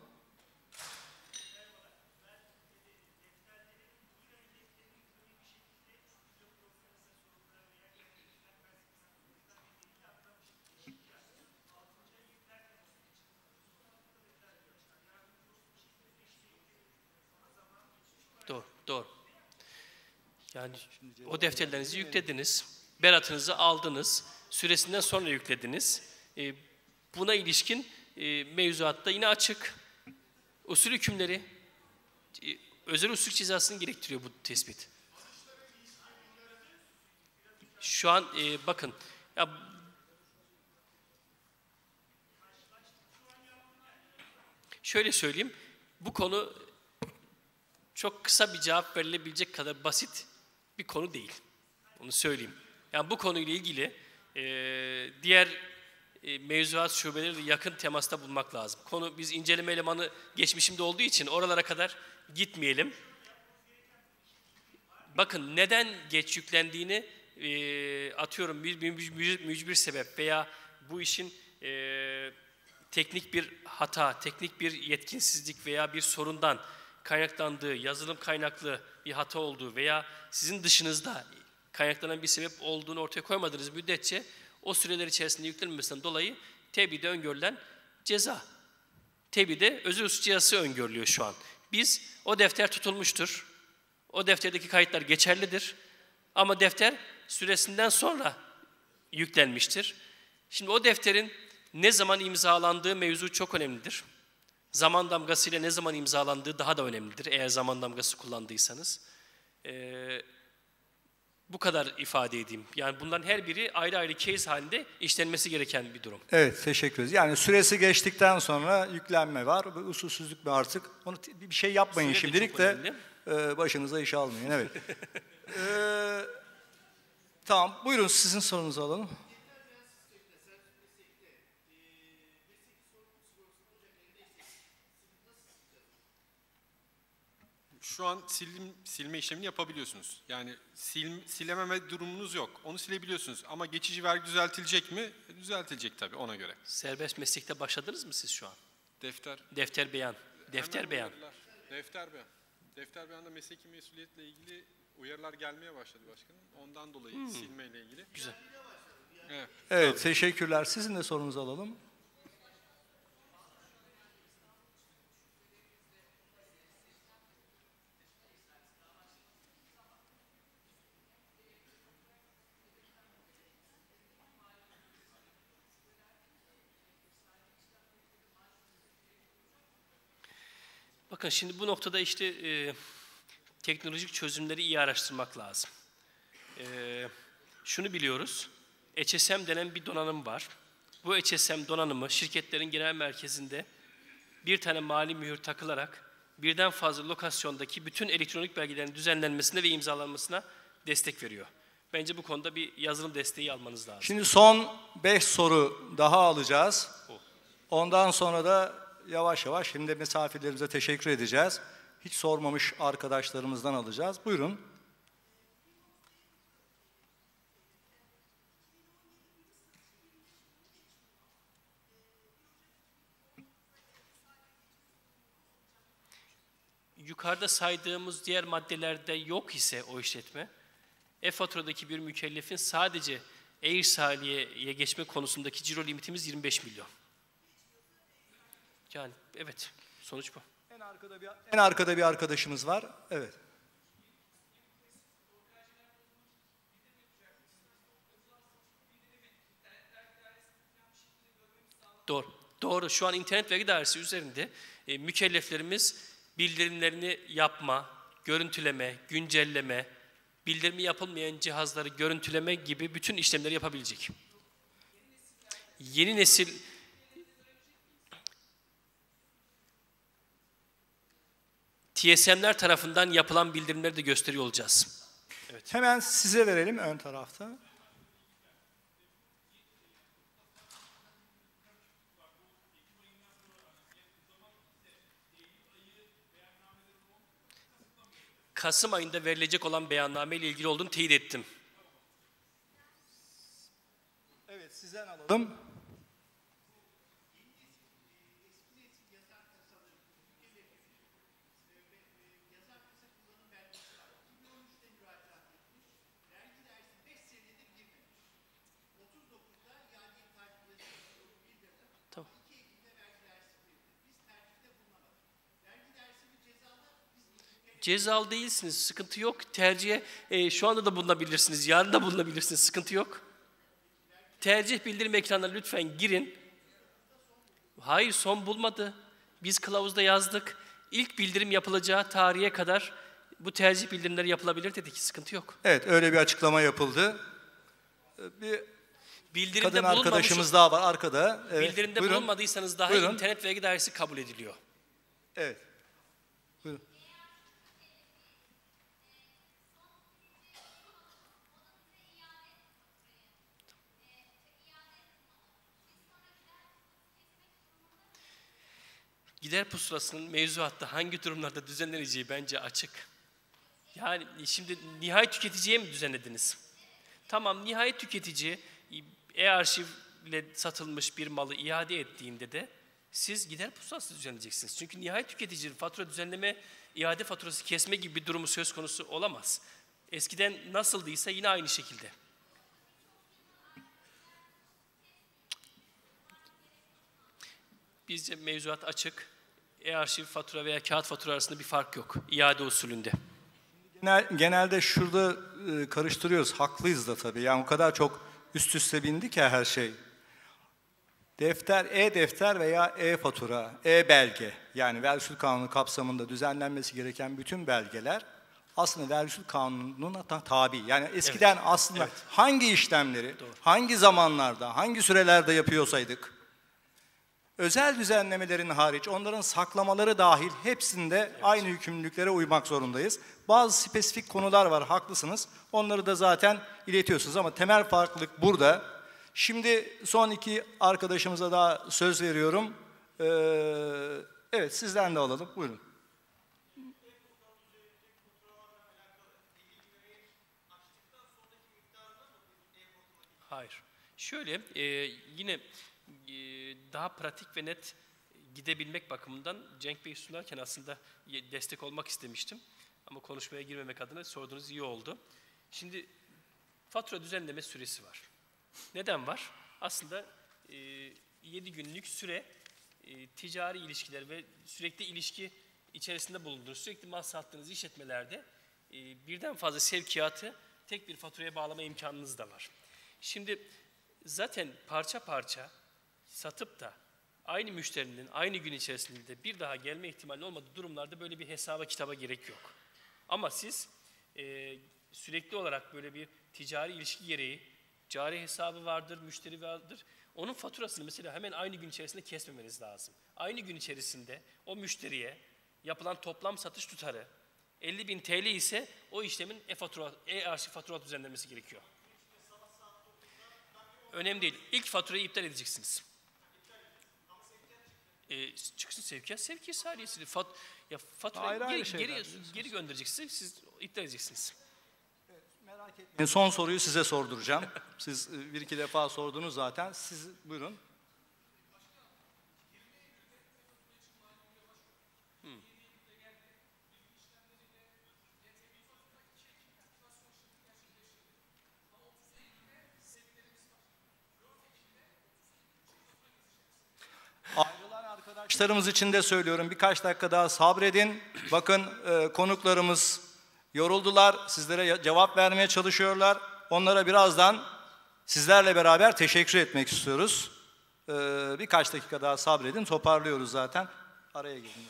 Doğru, doğru. Yani o defterlerinizi yüklediniz, beratınızı aldınız, süresinden sonra yüklediniz. E, buna ilişkin e, mevzuatta yine açık. Usul hükümleri, e, özel usul cezasını gerektiriyor bu tespit. Şu an e, bakın, ya, şöyle söyleyeyim, bu konu çok kısa bir cevap verilebilecek kadar basit bir konu değil. Onu söyleyeyim. Yani bu konuyla ilgili e, diğer e, mevzuat şubeleriyle yakın temasta bulmak lazım. Konu biz inceleme elemanı geçmişimde olduğu için oralara kadar gitmeyelim. Bakın neden geç yüklendiğini e, atıyorum bir, bir mücbir, mücbir sebep veya bu işin e, teknik bir hata, teknik bir yetkinsizlik veya bir sorundan kaynaklandığı, yazılım kaynaklı bir hata olduğu veya sizin dışınızda kaynaklanan bir sebep olduğunu ortaya koymadığınız müddetçe o süreler içerisinde yüklenmesinden dolayı tebliğde öngörülen ceza. Tebliğde özel usul cezası öngörülüyor şu an. Biz o defter tutulmuştur. O defterdeki kayıtlar geçerlidir. Ama defter süresinden sonra yüklenmiştir. Şimdi o defterin ne zaman imzalandığı mevzu çok önemlidir. Zaman damgasıyla ne zaman imzalandığı daha da önemlidir eğer zaman damgası kullandıysanız. Ee, bu kadar ifade edeyim. Yani bunların her biri ayrı ayrı case halinde işlenmesi gereken bir durum. Evet, teşekkür ederiz. Yani süresi geçtikten sonra yüklenme var. Bu usulsüzlük mü artık? Onu bir şey yapmayın Süre de şimdilik çok de önemli. e, başınıza iş almayın. Evet. ee, tamam, buyurun sizin sorunuzu alalım. Şu an silim, silme işlemini yapabiliyorsunuz. Yani sil, silememe durumunuz yok. Onu silebiliyorsunuz. Ama geçici vergi düzeltilecek mi? E, Düzeltilecek tabii ona göre. Serbest meslekte başladınız mı siz şu an? Defter. Defter beyan. Defter Hemen beyan. uyarılar. Defter beyan. Defter beyanda mesleki mesuliyetle ilgili uyarılar gelmeye başladı başkanım. Ondan dolayı Hmm. silmeyle ilgili. Güzel. Evet. Evet, teşekkürler. Sizin de sorunuzu alalım. Bakın şimdi bu noktada işte e, teknolojik çözümleri iyi araştırmak lazım. E, şunu biliyoruz, H S M denen bir donanım var. Bu H S M donanımı şirketlerin genel merkezinde bir tane mali mühür takılarak birden fazla lokasyondaki bütün elektronik belgelerin düzenlenmesine ve imzalanmasına destek veriyor. Bence bu konuda bir yazılım desteği almanız lazım. Şimdi son beş soru daha alacağız. Oh. Ondan sonra da yavaş yavaş şimdi misafirlerimize teşekkür edeceğiz. Hiç sormamış arkadaşlarımızdan alacağız. Buyurun. Yukarıda saydığımız diğer maddelerde yok ise o işletme, e-faturadaki bir mükellefin sadece e-irsaliye'ye geçme konusundaki ciro limitimiz yirmi beş milyon. Yani evet, sonuç bu. En arkada bir, en arkada bir arkadaşımız var. Evet. Doğru. Doğru. Şu an internet vergi dairesi üzerinde e, mükelleflerimiz bildirimlerini yapma, görüntüleme, güncelleme, bildirimi yapılmayan cihazları görüntüleme gibi bütün işlemleri yapabilecek. Yeni nesil T S M'ler tarafından yapılan bildirimleri de gösteriyor olacağız. Evet. Hemen size verelim ön tarafta. Kasım ayında verilecek olan beyanname ile ilgili olduğunu teyit ettim. Evet, sizden alalım. Tamam. Cezalı değilsiniz, sıkıntı yok. Tercihe e, şu anda da bulunabilirsiniz, yarın da bulunabilirsiniz, sıkıntı yok. Tercih bildirim ekranına lütfen girin. Hayır, son bulmadı. Biz kılavuzda yazdık. İlk bildirim yapılacağı tarihe kadar bu tercih bildirimleri yapılabilir dedik, sıkıntı yok. Evet, öyle bir açıklama yapıldı. Bir Bildirimde kadın bulunmamış, arkadaşımız daha var arkada. Evet, bildirimde buyurun. bulunmadıysanız daha Buyurun. internet vergi dairesi kabul ediliyor. Evet. Buyurun. Gider pusulasının mevzuatta hangi durumlarda düzenleneceği bence açık. Yani şimdi nihai tüketiciye mi düzenlediniz? Tamam, nihai tüketici e-arşivle satılmış bir malı iade ettiğinde de siz gider pusulası düzenleyeceksiniz. Çünkü nihai tüketicinin fatura düzenleme, iade faturası kesme gibi bir durumu söz konusu olamaz. Eskiden nasıldıysa yine aynı şekilde. Bizce mevzuat açık. E-arşiv fatura veya kağıt fatura arasında bir fark yok. İade usulünde. Genel, genelde şurada e, karıştırıyoruz. Haklıyız da tabii. Yani o kadar çok üst üste bindi ki her şey. Defter, e-defter veya e-fatura, e-belge, yani vergi usul kanunu kapsamında düzenlenmesi gereken bütün belgeler aslında vergi usul kanununa ta tabi. Yani eskiden Evet. aslında Evet. hangi işlemleri, Doğru. hangi zamanlarda, hangi sürelerde yapıyorsaydık, özel düzenlemelerin hariç, onların saklamaları dahil hepsinde evet. aynı yükümlülüklere uymak zorundayız. Bazı spesifik konular var, haklısınız. Onları da zaten iletiyorsunuz ama temel farklılık burada. Şimdi son iki arkadaşımıza daha söz veriyorum. Ee, evet, sizden de alalım. Buyurun. Hayır. Şöyle, e, yine e, daha pratik ve net gidebilmek bakımından Cenk Bey sunarken aslında destek olmak istemiştim. Ama konuşmaya girmemek adına sorduğunuz iyi oldu. Şimdi fatura düzenleme süresi var. Neden var? Aslında e, yedi günlük süre e, ticari ilişkiler ve sürekli ilişki içerisinde bulunduğunuz, sürekli mal sattığınız işletmelerde e, birden fazla sevkiyatı tek bir faturaya bağlama imkanınız da var. Şimdi zaten parça parça satıp da aynı müşterinin aynı gün içerisinde bir daha gelme ihtimali olmadığı durumlarda böyle bir hesaba kitaba gerek yok. Ama siz e, sürekli olarak böyle bir ticari ilişki gereği cari hesabı vardır, müşteri vardır. Onun faturasını mesela hemen aynı gün içerisinde kesmemeniz lazım. Aynı gün içerisinde o müşteriye yapılan toplam satış tutarı elli bin T L ise o işlemin e-fatura, e-arşiv fatura düzenlenmesi gerekiyor. Önemli değil. İlk faturayı iptal edeceksiniz. E, çıksın sevkiyat, sevkiyat saliyesi. Fat, ya faturayı Ayrı geri, ayrı geri, şeyler, geri göndereceksiniz, siz iptal edeceksiniz. Son soruyu size sorduracağım. Siz bir iki defa sordunuz zaten. Siz buyurun. Hmm. Ayrılan arkadaşlarımız için de söylüyorum. Birkaç dakika daha sabredin. Bakın e, konuklarımız yoruldular. Sizlere cevap vermeye çalışıyorlar. Onlara birazdan sizlerle beraber teşekkür etmek istiyoruz. Ee, birkaç dakika daha sabredin. Toparlıyoruz zaten. Araya girin.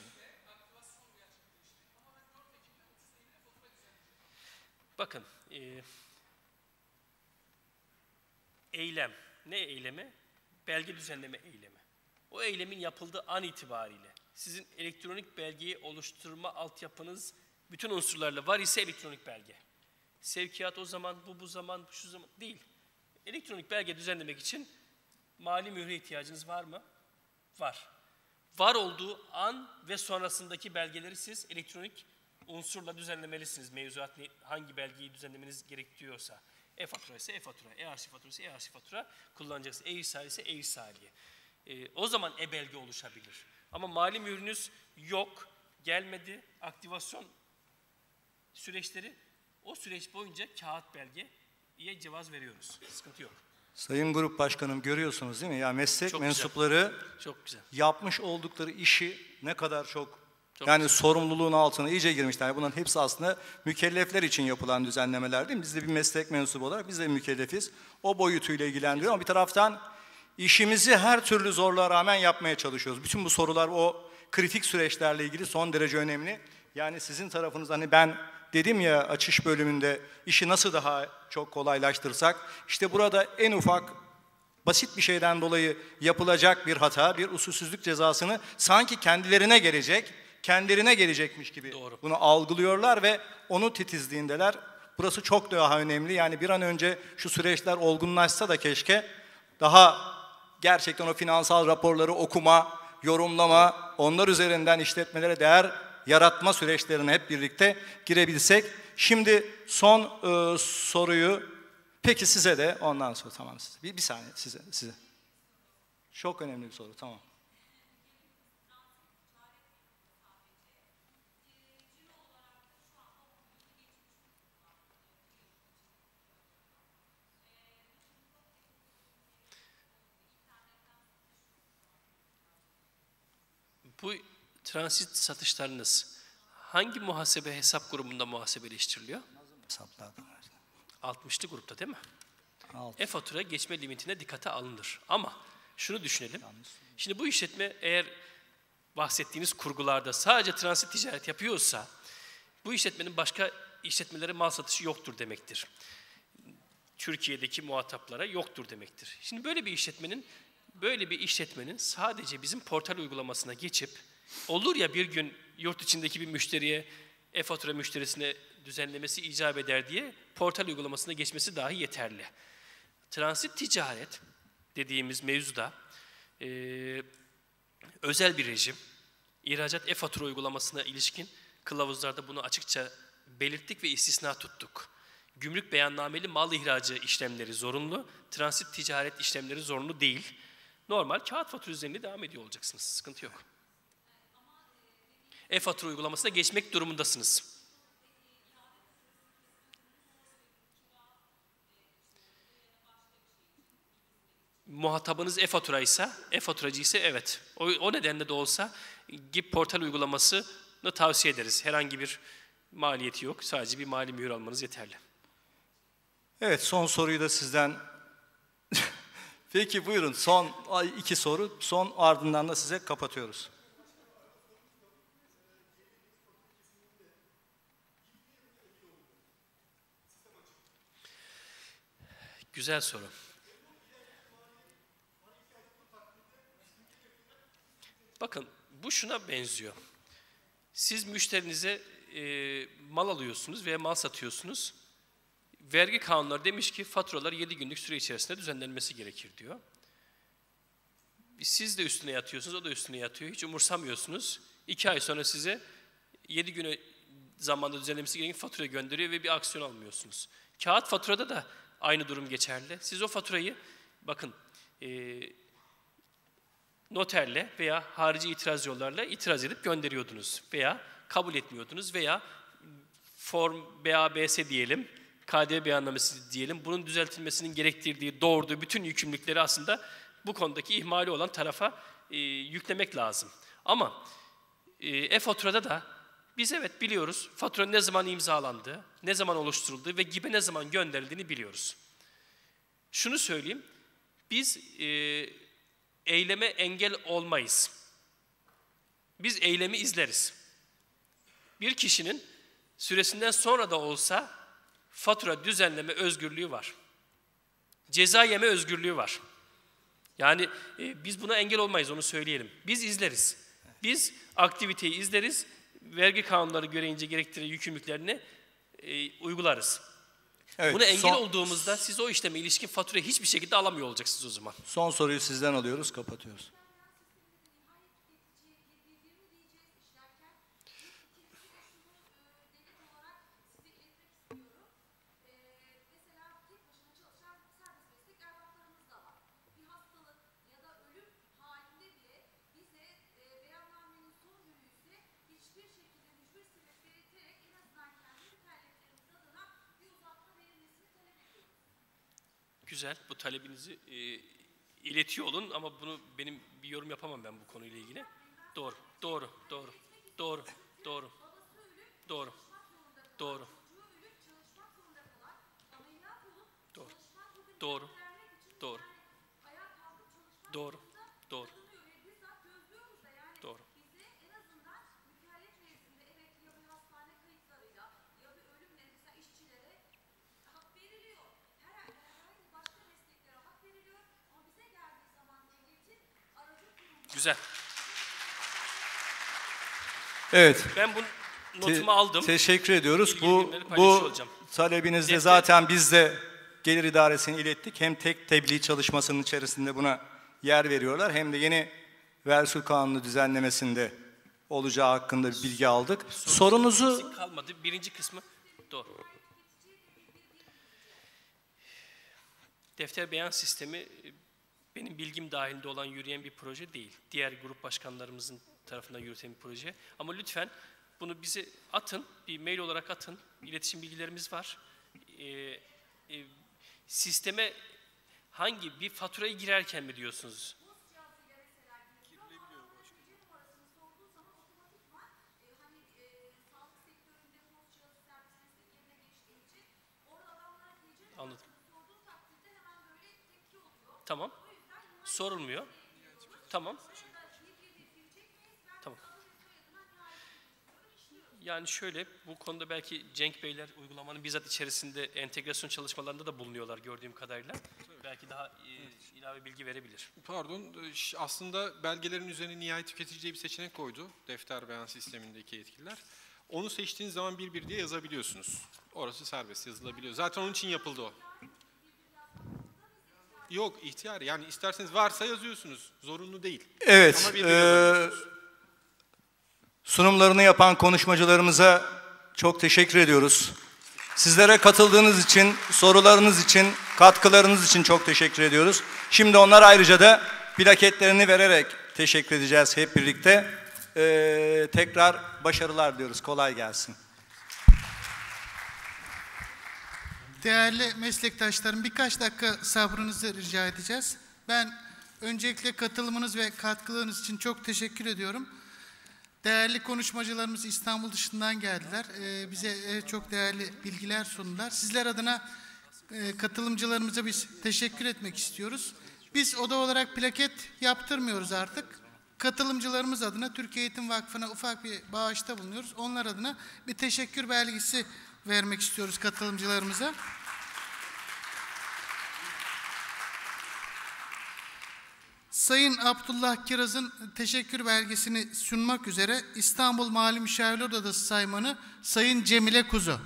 Bakın, e, eylem. Ne eylemi? Belge düzenleme eylemi. O eylemin yapıldığı an itibariyle sizin elektronik belgeyi oluşturma altyapınız bütün unsurlarla var ise elektronik belge. Sevkiyat o zaman, bu bu zaman, şu zaman değil. Elektronik belge düzenlemek için mali mühre ihtiyacınız var mı? Var. Var olduğu an ve sonrasındaki belgeleri siz elektronik unsurla düzenlemelisiniz. Mevzuat ne- hangi belgeyi düzenlemeniz gerekiyorsa. E-fatura ise e-fatura, e-arşiv fatura ise e-arşiv fatura kullanacaksınız. E-irsal ise e-irsaliye. E, o zaman e-belge oluşabilir. Ama mali mührünüz yok, gelmedi, aktivasyon süreçleri, o süreç boyunca kağıt belgeye cevaz veriyoruz. Sıkıntı yok. Sayın Grup Başkanım, görüyorsunuz değil mi? Ya meslek Çok mensupları Çok güzel. yapmış oldukları işi ne kadar çok, Çok yani güzel. sorumluluğun altına iyice girmişler. Bunların hepsi aslında mükellefler için yapılan düzenlemeler değil mi? Biz de bir meslek mensubu olarak biz de mükellefiz. O boyutuyla ilgilendiriyor ama bir taraftan işimizi her türlü zorluğa rağmen yapmaya çalışıyoruz. Bütün bu sorular o kritik süreçlerle ilgili son derece önemli. Yani sizin tarafınız, hani ben dedim ya açış bölümünde işi nasıl daha çok kolaylaştırsak, işte burada en ufak basit bir şeyden dolayı yapılacak bir hata, bir usulsüzlük cezasını sanki kendilerine gelecek, kendilerine gelecekmiş gibi Doğru. bunu algılıyorlar ve onu titizliğindeler. Burası çok daha önemli. Yani bir an önce şu süreçler olgunlaşsa da keşke, daha gerçekten o finansal raporları okuma, yorumlama, onlar üzerinden işletmelere değer yaratma süreçlerine hep birlikte girebilsek. Şimdi son e, soruyu, peki size de ondan sonra tamam size. Bir, bir saniye size, size. Çok önemli bir soru, tamam. Bu transit satışlarınız hangi muhasebe hesap grubunda muhasebeleştiriliyor? Hesaplardan. altmışlı grupta değil mi? Altı. E-fatura geçme limitine dikkate alınır. Ama şunu düşünelim. Şimdi bu işletme eğer bahsettiğiniz kurgularda sadece transit ticaret yapıyorsa, bu işletmenin başka işletmelere mal satışı yoktur demektir. Türkiye'deki muhataplara yoktur demektir. Şimdi böyle bir işletmenin böyle bir işletmenin sadece bizim portal uygulamasına geçip, olur ya bir gün yurt içindeki bir müşteriye, e-fatura müşterisine düzenlemesi icap eder diye portal uygulamasına geçmesi dahi yeterli. Transit ticaret dediğimiz mevzuda e, özel bir rejim. İhracat e-fatura uygulamasına ilişkin kılavuzlarda bunu açıkça belirttik ve istisna tuttuk. Gümrük beyannameli mal ihracı işlemleri zorunlu, transit ticaret işlemleri zorunlu değil. Normal kağıt fatura üzerinde devam ediyor olacaksınız. Sıkıntı yok. E-fatura uygulamasına geçmek durumundasınız. Muhatabınız e-fatura ise, e-faturacı ise evet. O, o nedenle de olsa G İ P portal uygulamasını tavsiye ederiz. Herhangi bir maliyeti yok. Sadece bir mali mühür almanız yeterli. Evet, son soruyu da sizden. Peki buyurun, son iki soru, son ardından da size kapatıyoruz. Güzel soru. Bakın bu şuna benziyor. Siz müşterinize e, mal alıyorsunuz veya mal satıyorsunuz. Vergi kanunları demiş ki faturalar yedi günlük süre içerisinde düzenlenmesi gerekir diyor. Siz de üstüne yatıyorsunuz, o da üstüne yatıyor. Hiç umursamıyorsunuz. İki ay sonra size yedi güne zamanda düzenlemesi gereken fatura gönderiyor ve bir aksiyon almıyorsunuz. Kağıt faturada da aynı durum geçerli. Siz o faturayı bakın e, noterle veya harici itiraz yollarla itiraz edip gönderiyordunuz veya kabul etmiyordunuz veya form B A B S diyelim, K D V beyannamesi diyelim. Bunun düzeltilmesinin gerektirdiği, doğurduğu bütün yükümlülükleri aslında bu konudaki ihmali olan tarafa e, yüklemek lazım. Ama e, e-faturada da biz evet biliyoruz fatura ne zaman imzalandığı, ne zaman oluşturulduğu ve gibi ne zaman gönderildiğini biliyoruz. Şunu söyleyeyim, biz e, eyleme engel olmayız. Biz eylemi izleriz. Bir kişinin süresinden sonra da olsa fatura düzenleme özgürlüğü var. Ceza yeme özgürlüğü var. Yani e, biz buna engel olmayız, onu söyleyelim. Biz izleriz. Biz aktiviteyi izleriz. Vergi kanunları gereğince gerektiren yükümlülüklerini e, uygularız. Evet, Buna engel son, olduğumuzda siz o işleme ilişkin faturayı hiçbir şekilde alamıyor olacaksınız o zaman. son soruyu sizden alıyoruz, kapatıyoruz. güzel. Bu talebinizi e, iletiyor olun ama bunu benim bir yorum yapamam ben bu konuyla ilgili. Doğru, doğru, doğru, doğru, doğru, doğru, doğru, doğru, doğru, doğru, doğru, doğru, doğru. Güzel. Evet. Ben bu notumu Te- aldım. Teşekkür ediyoruz. İlgili Bu birimleri paylaşıyor bu olacağım. talebinizde Defter- zaten biz de Gelir İdaresi'ne ilettik. Hem tek tebliğ çalışmasının içerisinde buna yer veriyorlar hem de yeni vergi kanunu düzenlemesinde olacağı hakkında bir bilgi aldık. Sorunuzu Eksik kalmadı. Birinci kısmı doğru. Defter beyan sistemi e, benim bilgim dahilinde olan yürüyen bir proje değil. Diğer grup başkanlarımızın tarafından yürüten bir proje. Ama lütfen bunu bize atın, bir mail olarak atın. İletişim bilgilerimiz var. Ee, e, sisteme hangi bir faturayı girerken mi diyorsunuz? Anladım. Tamam. Sorulmuyor. Tamam. Tamam. Yani şöyle, bu konuda belki Cenk Beyler uygulamanın bizzat içerisinde entegrasyon çalışmalarında da bulunuyorlar gördüğüm kadarıyla. Belki daha e, ilave bilgi verebilir. Pardon, ş- aslında belgelerin üzerine nihai tüketici diye bir seçenek koydu defter beyan sistemindeki yetkililer. Onu seçtiğiniz zaman bir bir diye yazabiliyorsunuz. Orası serbest yazılabiliyor. Zaten onun için yapıldı o. Yok, ihtiyar. Yani isterseniz varsa yazıyorsunuz. Zorunlu değil. evet Ama bir bir e, yazabiliyorsunuz. sunumlarını yapan konuşmacılarımıza çok teşekkür ediyoruz. Sizlere katıldığınız için, sorularınız için, katkılarınız için çok teşekkür ediyoruz. Şimdi onlar ayrıca da plaketlerini vererek teşekkür edeceğiz hep birlikte. Ee, tekrar başarılar diliyoruz. Kolay gelsin. Değerli meslektaşlarım, birkaç dakika sabrınızı rica edeceğiz. Ben öncelikle katılımınız ve katkılarınız için çok teşekkür ediyorum. Değerli konuşmacılarımız İstanbul dışından geldiler. Ee, bize e, çok değerli bilgiler sundular. Sizler adına e, katılımcılarımıza biz teşekkür etmek istiyoruz. Biz oda olarak plaket yaptırmıyoruz artık. Katılımcılarımız adına Türkiye Eğitim Vakfı'na ufak bir bağışta bulunuyoruz. Onlar adına bir teşekkür belgesi vermek istiyoruz katılımcılarımıza. Sayın Abdullah Kiraz'ın teşekkür belgesini sunmak üzere İstanbul Mali Müşavirler Odası Saymanı Sayın Cemile Kuzu.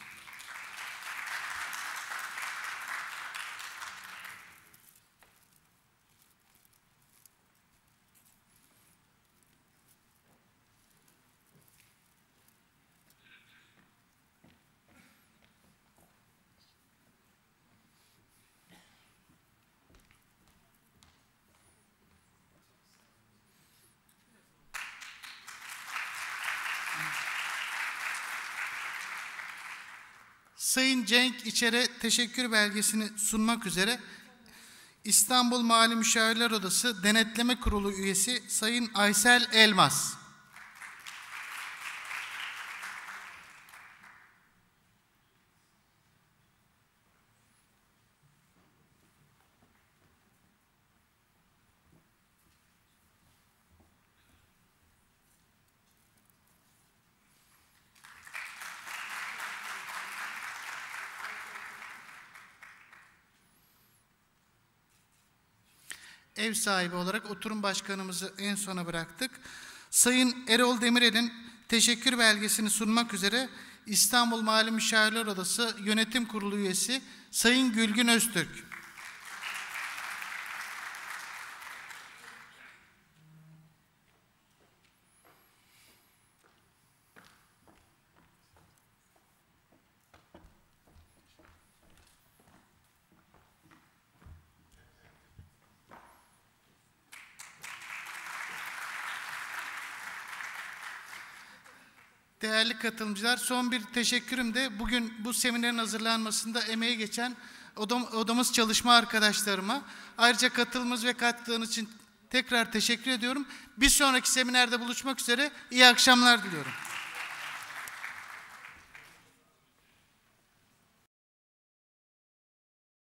Sayın Cenk İçer'e teşekkür belgesini sunmak üzere İstanbul Mali Müşavirler Odası Denetleme Kurulu üyesi Sayın Aysel Elmas. Ev sahibi olarak oturum başkanımızı en sona bıraktık. Sayın Erol Demirel'in teşekkür belgesini sunmak üzere İstanbul Mali Müşavirler Odası Yönetim Kurulu üyesi Sayın Gülgün Öztürk. Değerli katılımcılar, son bir teşekkürüm de bugün bu seminerin hazırlanmasında emeği geçen odam, odamız çalışma arkadaşlarıma. Ayrıca katılımınız ve katkılarınız için tekrar teşekkür ediyorum. Bir sonraki seminerde buluşmak üzere. İyi akşamlar diliyorum.